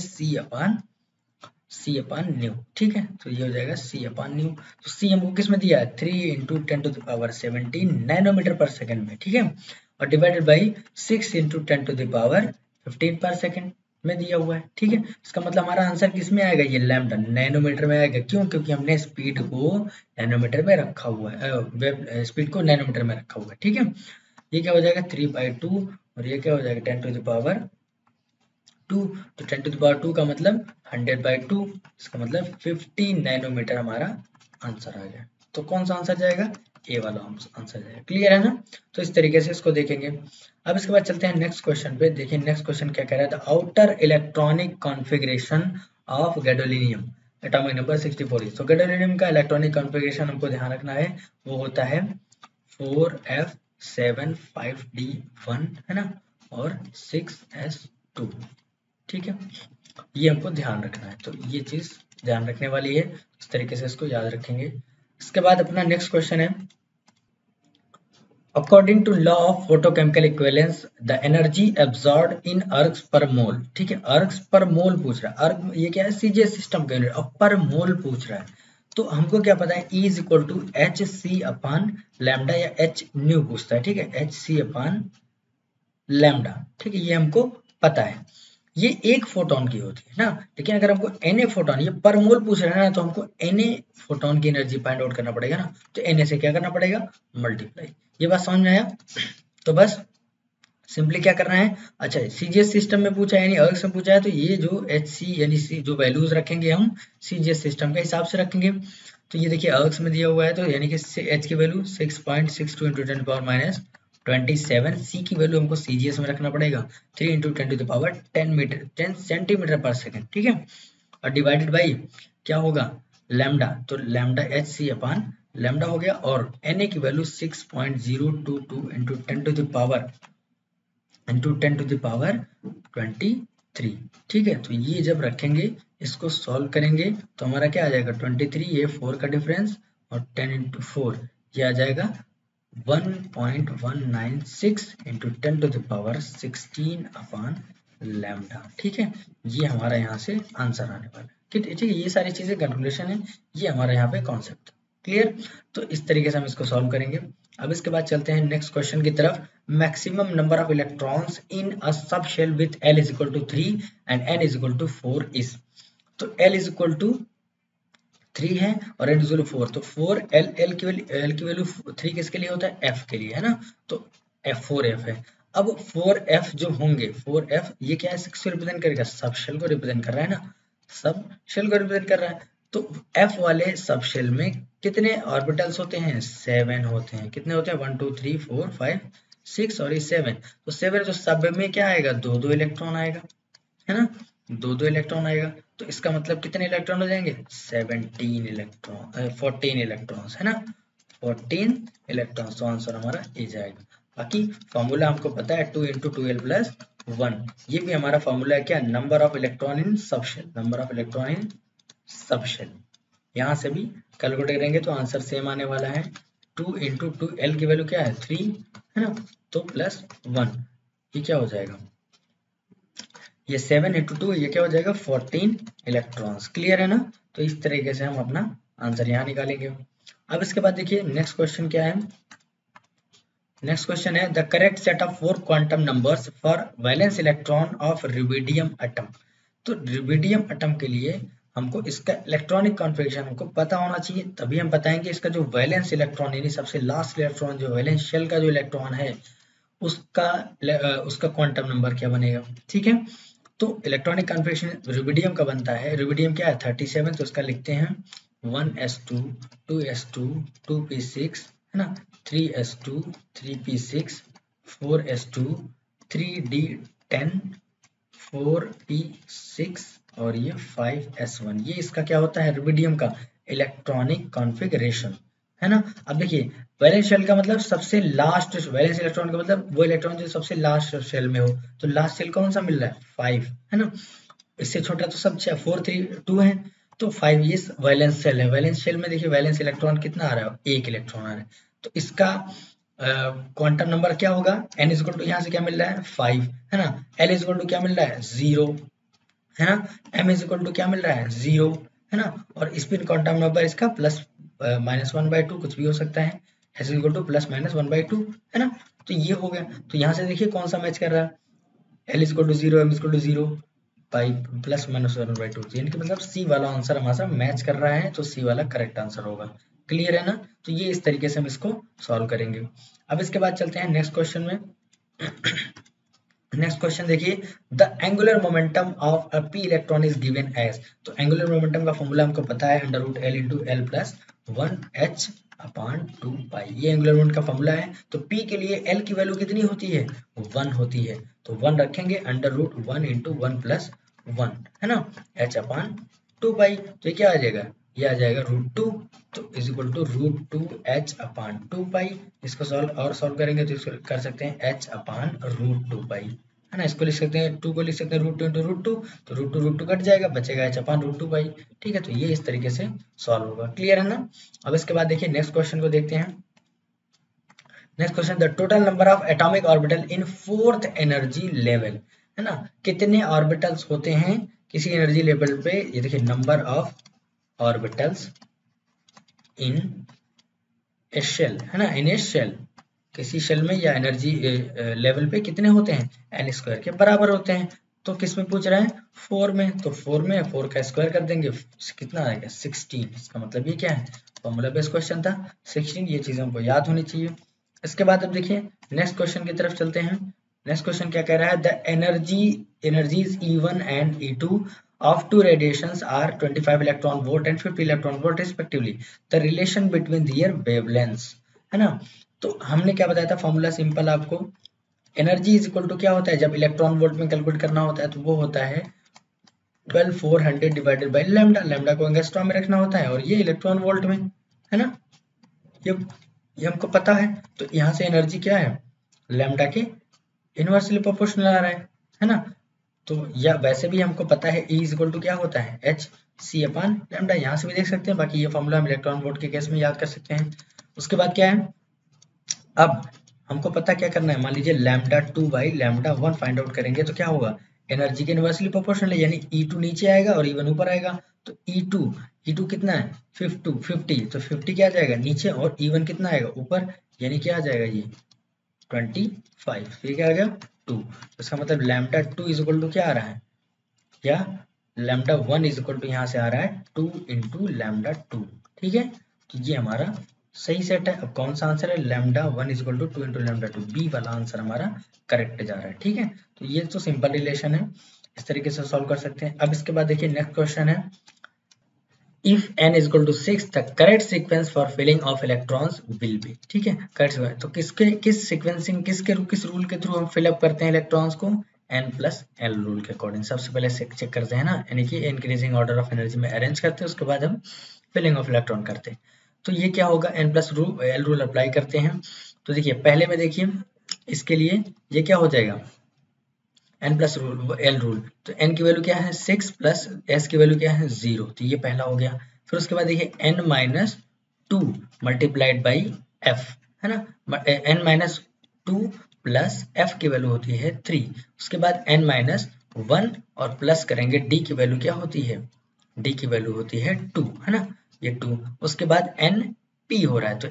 c अपान न्यू। ठीक है, तो ये हो जाएगा c अपान न्यू। तो c हमको किस में दिया है, 3 into 10 to the power 17 nanometre per second में। ठीक है, और divided by 6 into 10 to the power 15 पर सेकंड में दिया हुआ है। ठीक है, इसका मतलब हमारा आंसर किस में आएगा, ये लैम्डा नैनोमीटर में आएगा। क्यों, क्योंकि हमने स्पीड को नैनोमीटर में रखा हुआ है, स्पीड को नैनोमीटर में रखा हुआ है। ठीक है, ये क्या हो जाएगा 3/2 और ये क्या हो जाएगा 10 टू द पावर 2। तो 10 टू द पावर 2 का मतलब 100/2, इसका मतलब 50 नैनोमीटर हमारा आंसर आ गया। तो कौन सा आंसर जाएगा, ए वाला आंसर है। क्लियर है ना? तो इस तरीके से इसको देखेंगे। अब इसके बाद चलते हैं नेक्स्ट क्वेश्चन पे। देखिए नेक्स्ट क्वेश्चन क्या कह रहा है, the outer electronic configuration of gadolinium atomic number 64 है। तो गैडोलिनियम का इलेक्ट्रॉनिक कॉन्फ़िगरेशन हमको ध्यान रखना है, वो होता है 4f7 5d1 है ना, और 6s2। ठीक है, ये हमको ध्यान रखना है, तो ये चीज ध्यान रखने वाली है, इस तरीके से इसको याद रखेंगे। इसके बाद अपना नेक्स्ट क्वेश्चन है, according to law of photochemical equivalence the energy absorbed in ergs per mole. ठीक है, अर्ग्स पर मोल पूछ रहा है, अर्ग ये क्या है, सीजीएस सिस्टम का यूनिट, अब पर मोल पूछ रहा है, तो हमको क्या पता है, E is equal to H C upon lambda, या एच न्यू पूछता है। ठीक है, एच सी अपॉन लैम्डा। ठीक है, ये हमको पता है, ये एक फोटोन की होती है ना, लेकिन अगर हमको Na फोटोन, ये पर मोल पूछ रहे हैं ना, तो हमको Na फोटोन की एनर्जी फाइंड आउट करना पड़ेगा ना, तो Na से क्या करना पड़ेगा, मल्टीप्लाई। ये बात समझ में आया? तो बस सिंपली क्या करना है, अच्छा सीजीएस सिस्टम में पूछा है यानी अर्ग्स में पूछा है, तो ये जो Hc यानी जो वैल्यूज रखेंगे हम सीजीएस सिस्टम के हिसाब से रखेंगे। तो ये देखिए अर्ग्स में दिया हुआ है, तो यानी कि H की value 6.62 into 10 power minus 27, C की वैल्यू हमको सीजीएस में रखना पड़ेगा 3 into 10 to the power 10 centimetre per second. ठीक है, और डिवाइडेड बाई क्या होगा, लैम्डा, तो lambda H C upon lambda हो गया, और एन ए की value 6.022 into 10 to the power 23। ठीक है, तो ये जब रखेंगे, इसको सॉल्व करेंगे, तो हमारा क्या आ जाएगा 23, ये 4 का डिफरेंस, और 10 इंटू 4 ये आ जाएगा 1.196 into 10 to the power 16 upon lambda. ठीक है, ये हमारा यहाँ से आंसर आने वाला है। ठीक है, ये सारी चीजें कैलकुलेशन है, ये हमारा यहाँ पे कॉन्सेप्ट। क्लियर? तो इस तरीके से हम इसको सॉल्व करेंगे। अब इसके बाद चलते हैं नेक्स्ट क्वेश्चन की तरफ, maximum number of electrons in a sub shell with L is equal to 3 and N is equal to 4 is. तो L इज इक्वल टू 3 है और N इज इक्वल टू 4, तो 4 L की वैल्यू 3 किसके लिए होता है, F के लिए है ना, तो F4F है। अब 4F जो होंगे, 4F ये क्या है, 6 को रिप्रेजेंट करेगा, सब शेल को रिप्रेजेंट कर रहा है ना, सब शेल को रिप्रेजेंट कर रहा है, तो F वाले सब शेल में कितने ऑर्बिटल्स होते हैं, 7 होते हैं। कितने होते हैं, 1 2 3 4 5 6 और ये 7, तो 7 तो सब में क्या आएगा, 2 इलेक्ट्रॉन आएगा, है ना, 2 इलेक्ट्रॉन आएगा, तो इसका मतलब कितने इलेक्ट्रॉन हो जाएंगे, 17 इलेक्ट्रॉन, 14 इलेक्ट्रॉन्स, है ना, 14 इलेक्ट्रॉन्स, तो आंसर हमारा ए जाएगा। बाकी फॉर्मूला हमको पता है 2 इंटू 12 प्लस 1, ये भी हमारा फॉर्मूला है, क्या, number of electron in sub shell, number of electron in sub shell. यहाँ से भी कैलकुलेट करेंगे तो आंसर सेम आने वाला है, 2 इंटू 2 एल की वैल्यू क्या है 3, है ना, तो प्लस 1, ये क्या हो जाएगा, ये 7 इंटू 2, ये क्या हो जाएगा 14 इलेक्ट्रॉन्स। क्लियर है ना? तो इस तरीके से हम अपना आंसर यहाँ निकालेंगे। अब इसके बाद देखिए नेक्स्ट क्वेश्चन क्या है, नेक्स्ट क्वेश्चन है the correct set of 4 quantum numbers for valence electron of rubidium atom. तो रुबिडियम एटम के लिए हमको इसका इलेक्ट्रॉनिक कॉन्फ़िगरेशन हमको पता होना चाहिए, तभी हम बताएंगे इसका जो वैलेंस इलेक्ट्रॉन यानी सबसे लास्ट इलेक्ट्रॉन, जो वैलेंस शेल का जो इलेक्ट्रॉन है, उसका क्वांटम नंबर क्या बनेगा। ठीक है, तो इलेक्ट्रॉनिक कॉन्फ़िगरेशन रुबिडियम का बनता है, रुबिडियम क्या है 37, तो उसका लिखते हैं 1s2 2s2 2p6, है ना, 3s2 3p6 4s2 3d10 4p6 और ये 5s1, ये इसका क्या होता है, रुबिडियम का इलेक्ट्रॉनिक कॉन्फ़िगरेशन, है ना। अब देखिए वैलेंस शेल का मतलब सबसे लास्ट, वैलेंस इलेक्ट्रॉन का मतलब वो इलेक्ट्रॉन जो सबसे लास्ट शेल में हो, तो लास्ट शेल कौन सा मिल रहा है 5, है ना, इससे छोटा तो सब 4 3 2 है, तो 5 ये वैलेंस शेल है। वैलेंस शेल में देखिए वैलेंस इलेक्ट्रॉन कितना आ रहा है, 1 इलेक्ट्रॉन आ रहा है, तो इसका क्वांटम नंबर क्या होगा, n इज इक्वल टू यहाँ से क्या मिल रहा है 5, है ना, l इज इक्वल टू क्या मिल रहा है 0, है ना, m इज इक्वल टू क्या मिल रहा है 0, है ना, और स्पिन क्वांटम नंबर इसका प्लस माइनस 1/2 कुछ भी हो सकता है, s equal to plus minus 1/2, है ना, तो ये हो गया। तो यहाँ से देखिए कौन सा मैच कर रहा है, l equal to 0 m equal to 0 by plus minus 1/2, यानी कि मतलब सी वाला आंसर हमारा मैच कर रहा है, तो सी वाला करेक्ट आंसर होगा। क्लियर है ना? तो ये इस तरीके से हम इसको सॉल्व करेंगे। अब इसके बाद चलते हैं नेक्स्ट क्वेश्चन में। नेक्स्ट क्वेश्चन देखिए, the angular momentum of a P electron is given as. तो एंगुलर मोमेंटम का फॉर्मूला हमको पता है, under root L into L plus 1 H upon 2 pi, ये एंगुलर मोमेंट का फॉर्मूला है। तो P के लिए L की वैल्यू कितनी होती है? 1 होती है, तो 1 रखेंगे, अंडर रूट 1 इंटू 1 प्लस 1 है ना, h अपॉन 2 पाई। तो ये क्या आ जाएगा? ये आ जाएगा √2, तो is equal to √2h upon 2 pi. इसको सॉल्व करेंगे तो इसको कर सकते हैं h अपॉन √2 पाई है ना। इसको लिख सकते हैं, 2 को लिख सकते हैं √2 इंटू √2, तो √2 कट जाएगा, बचेगा h अपॉन √2 पाई। ठीक है, तो ये इस तरीके से सॉल्व होगा। क्लियर है ना? अब इसके बाद देखिए नेक्स्ट क्वेश्चन को देखते हैं। Next question, the total number of atomic orbital in 4th energy level है ना, कितने ऑर्बिटल्स होते हैं किसी एनर्जी लेवल पे? ये देखिए, number of orbitals in a shell है ना, इन ए शेल, किसी शेल में या एनर्जी लेवल पे कितने होते हैं? n² के बराबर होते हैं। तो किस में पूछ रहा है? 4 में, तो 4 में 4 का स्क्वायर कर देंगे, कितना आएगा? 16। इसका मतलब ये क्या है? फॉर्मूला बेस्ड क्वेश्चन था, 16। ये चीजें हमको याद होनी चाहिए। इसके बाद अब देखिए नेक्स्ट क्वेश्चन की तरफ चलते हैं। नेक्स्ट क्वेश्चन क्या कह रहा है? The energies E1 and E2 of two radiations are 25 electron volt and 50 electron volt respectively. The relation between their wavelengths है ना। तो हमने क्या बताया था? फॉर्मूला सिंपल आपको, एनर्जी इज इक्वल टू क्या होता है जब इलेक्ट्रॉन वोल्ट में कैलकुलेट करना होता है? तो वो होता है 12400 डिवाइडेड बाय लैम्डा। लैम्डा को एंगस्ट्रॉम में रखना होता है और ये इलेक्ट्रॉन वोल्ट में है ना, ये हमको पता है। तो यहाँ से एनर्जी क्या है? लैम्डा के इनवर्सली प्रोपोर्शनल आ रहा है ना। तो या वैसे भी हमको पता है E इज इक्वल टू क्या होता है? H C upon lambda. यहाँ से भी देख सकते हैं, बाकी ये फॉर्मूला हम इलेक्ट्रॉन वोल्ट के केस में याद कर सकते हैं। उसके बाद क्या है? अब हमको पता क्या करना है, मान लीजिए λ2 बाई λ1 फाइंड आउट करेंगे तो क्या होगा? एनर्जी के इनवर्सली प्रोपोर्शनल है, यानी E2 नीचे आएगा और E1 ऊपर आएगा। तो E2 कितना है? 50, तो 50 क्या आ जाएगा? नीचे, और E1 कितना आएगा? ऊपर, यानी क्या आ जाएगा? ये 25। ये क्या आ गया? 2। इसका मतलब λ2 इज इक्वल टू क्या आ रहा है? या λ1 इज इक्वल टू यहाँ से आ रहा है 2 इंटू λ2। ठीक है, तो ये हमारा सही सेट है। अब कौन सा आंसर है? λ1 is equal to 2 into λ2, B वाला आंसर हमारा करेक्ट जा रहा है। ठीक है, तो ये तो सिंपल रिलेशन है, इस तरीके से सॉल्व कर सकते हैं। अब इसके बाद देखिए नेक्स्ट क्वेश्चन है, if n is equal to 6 the correct sequence for filling of electrons will be। ठीक है, करेक्ट, तो किस रूल के थ्रू हम फिलअप करते हैं इलेक्ट्रॉन्स को? n+l रूल के अकॉर्डिंग। सबसे पहले चेक करते हैं ना, यानी कि इंक्रीजिंग ऑर्डर ऑफ एनर्जी में अरेंज करते हैं, उसके बाद हम फिलिंग ऑफ इलेक्ट्रॉन करते हैं। तो ये क्या होगा? n+l रूल अप्लाई करते हैं। तो देखिए पहले में देखिए इसके लिए ये क्या हो जाएगा? n+l रूल, तो n की वैल्यू क्या है? 6 प्लस s की वैल्यू क्या है? 0। तो ये पहला हो गया। फिर उसके बाद देखिए n-2 मल्टीप्लाइड बाई f है ना, n-2 प्लस f की वैल्यू होती है 3। उसके बाद n-1 और प्लस करेंगे d की वैल्यू क्या होती है? d की वैल्यू होती है 2 है ना, ये 2। उसके बाद np हो रहा है, तो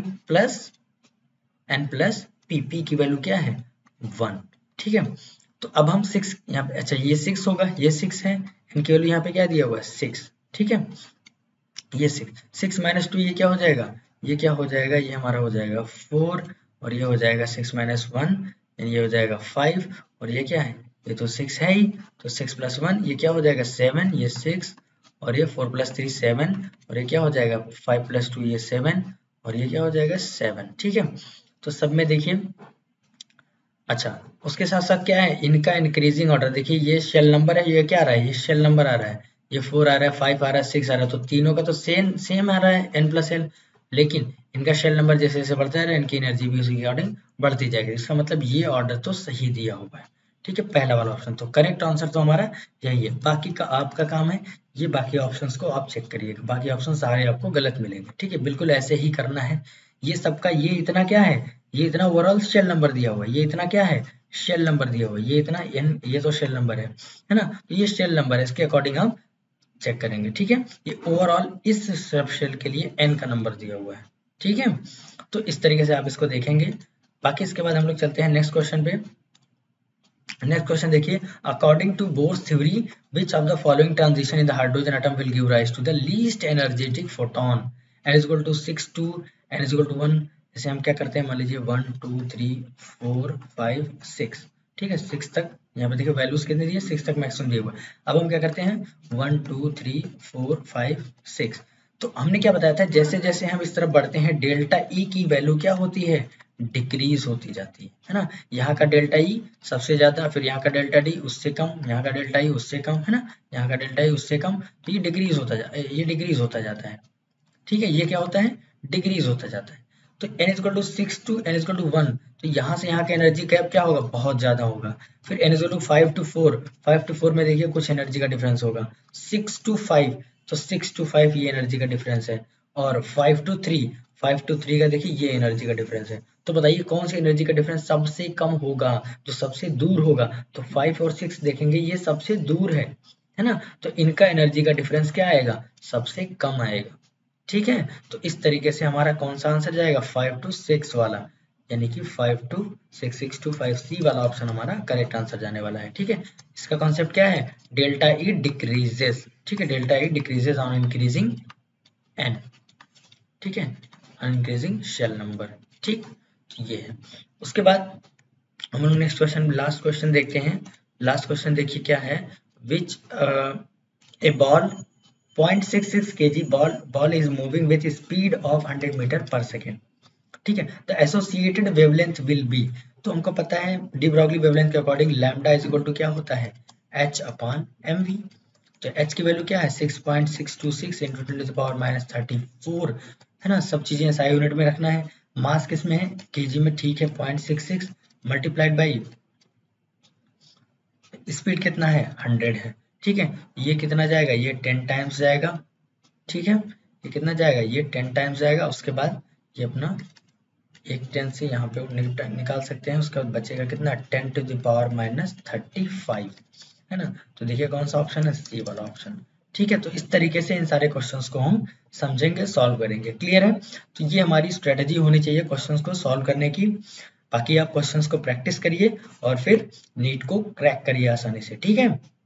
n प्लस p की वैल्यू क्या है? 1। ठीक है, तो अब हम 6 यहाँ पे, अच्छा ये 6 होगा, ये 6 है, इनकी वैल्यू यहाँ पे क्या दिया हुआ है? 6। ठीक है, ये 6 माइनस 2 ये क्या हो जाएगा? ये क्या हो जाएगा? ये हमारा हो जाएगा 4, और ये हो जाएगा 6 माइनस 1, ये हो जाएगा 5, और ये क्या है? ये तो 6 है ही, तो 6 प्लस 1 ये क्या हो जाएगा? 7, ये 6, और ये 4 प्लस 3 7, और ये क्या हो जाएगा? 5 प्लस 2 ये 7, और ये क्या हो जाएगा? 7। ठीक है, तो सब में देखिए, अच्छा उसके साथ साथ क्या है? इनका इंक्रीजिंग ऑर्डर देखिए, ये शेल नंबर है, ये क्या आ रहा है? ये शेल नंबर आ रहा है, ये 4 आ रहा है, 5 आ रहा है, 6 आ रहा है, तो तीनों का तो सेम आ रहा है n+l, लेकिन इनका शेल नंबर जैसे जैसे बढ़ता है इनकी एनर्जी भी उसी के अकॉर्डिंग बढ़ती जाएगी। इसका मतलब ये ऑर्डर तो सही दिया हुआ है। ठीक है, पहला वाला ऑप्शन तो करेक्ट आंसर तो हमारा यही है। बाकी का आपका काम है, ये बाकी ऑप्शंस को आप चेक करिएगा, बाकी ऑप्शन सारे आपको गलत मिलेंगे। ठीक है, बिल्कुल ऐसे ही करना है। ये सबका, ये इतना क्या है? ये इतना ओवरऑल शेल नंबर दिया हुआ है, ये इतना क्या है? शेल नंबर दिया हुआ है, ये इतना n, ये तो शेल नंबर है ना, तो ये शेल नंबर है, इसके अकॉर्डिंग हम चेक करेंगे। ठीक है, ये ओवरऑल इस सब शेल के लिए n का नंबर दिया हुआ है। ठीक है, तो इस तरीके से आप इसको देखेंगे। बाकी इसके बाद हम लोग चलते हैं नेक्स्ट क्वेश्चन पे। नेक्स्ट क्वेश्चन देखिए, according to Bohr's theory which of the following transition in the hydrogen atom will give rise to the least energetic photon n is equal to 6 to n is equal to 1। जैसे हम क्या करते हैं, मान लीजिए 1 2 3 4 5 6, ठीक है, 6 तक यहाँ पे देखिए वैल्यूज कितने दिए? 6 तक मैक्सिमम दिए हुआ है। अब हम क्या करते हैं 1 2 3 4 5 6, तो हमने क्या बताया था, जैसे जैसे हम इस तरफ बढ़ते हैं डेल्टा ई की वैल्यू क्या होती है, डिक्रीज होती जाती है ना। यहाँ का डेल्टा ई सबसे ज्यादा, फिर यहाँ का डेल्टा डी उससे कम, यहाँ का डेल्टा ई उससे कम, है ना, यहाँ का डेल्टा ई उससे कम, तो ये डिक्रीज होता जाता है। ठीक है, ये क्या होता है, डिक्रीज होता जाता है। तो n equal to 6 to n equal to 1, तो यहाँ से यहाँ का एनर्जी गैप क्या होगा, बहुत ज्यादा होगा। फिर n equal to 5 to 4, 5 to 4 में देखिए कुछ एनर्जी का डिफरेंस होगा। 6 टू 5, तो 6 टू 5 ये एनर्जी का डिफरेंस है। और 5 टू 3, 5 टू 3 का देखिए ये एनर्जी का डिफरेंस है। तो बताइए कौन सी एनर्जी का डिफरेंस सबसे कम होगा, जो सबसे दूर होगा। तो 5 और 6 देखेंगे ये सबसे दूर है ना, तो इनका एनर्जी का डिफरेंस क्या आएगा, सबसे कम आएगा। ठीक है, तो इस तरीके से हमारा कौन सा आंसर जाएगा, 5 टू 6 वाला, यानी कि 5 टू 6, 6 टू 5, सी वाला ऑप्शन हमारा करेक्ट आंसर जाने वाला है। ठीक है, इसका कॉन्सेप्ट क्या है, डेल्टा ई डिक्रीजेस। ठीक है, delta E decreases on increasing N. ठीक है, ऑन इंक्रीजिंग शेल नंबर। ठीक, तो ये है। उसके बाद हम लोग नेक्स्ट क्वेश्चन, लास्ट क्वेश्चन देखते हैं। लास्ट क्वेश्चन देखिए क्या है, which a ball 0.66 kg ball is moving with speed of 100 metre per second. ठीक है, तो एसोसिएटेड वेवलेंथ विल बी, तो हमको पता है डी ब्रॉगली वेवलेंथ के according lambda is equal to क्या होता है, h अपॉन mv। तो h की वैल्यू क्या है, 6.626 इंटू 10⁻34, है ना। सब चीजें SI यूनिट में रखना है। मास किस में है, केजी में, ठीक है। 0.66 मल्टीप्लाइड बाई स्पीड कितना है, 100 है। ठीक है, ये कितना जाएगा, ये 10 टाइम्स जाएगा। ठीक है, ये कितना जाएगा, ये 10 टाइम्स जाएगा। उसके बाद ये अपना एक 10 से यहाँ पे निकाल सकते हैं। उसके बाद बचेगा कितना, 10⁻⁻35, है ना। तो देखिए कौन सा ऑप्शन है, सी वाला ऑप्शन। ठीक है, तो इस तरीके से इन सारे क्वेश्चंस को हम समझेंगे, सॉल्व करेंगे। क्लियर है, तो ये हमारी स्ट्रेटेजी होनी चाहिए क्वेश्चंस को सॉल्व करने की। बाकी आप क्वेश्चंस को प्रैक्टिस करिए और फिर नीट को क्रैक करिए आसानी से। ठीक है।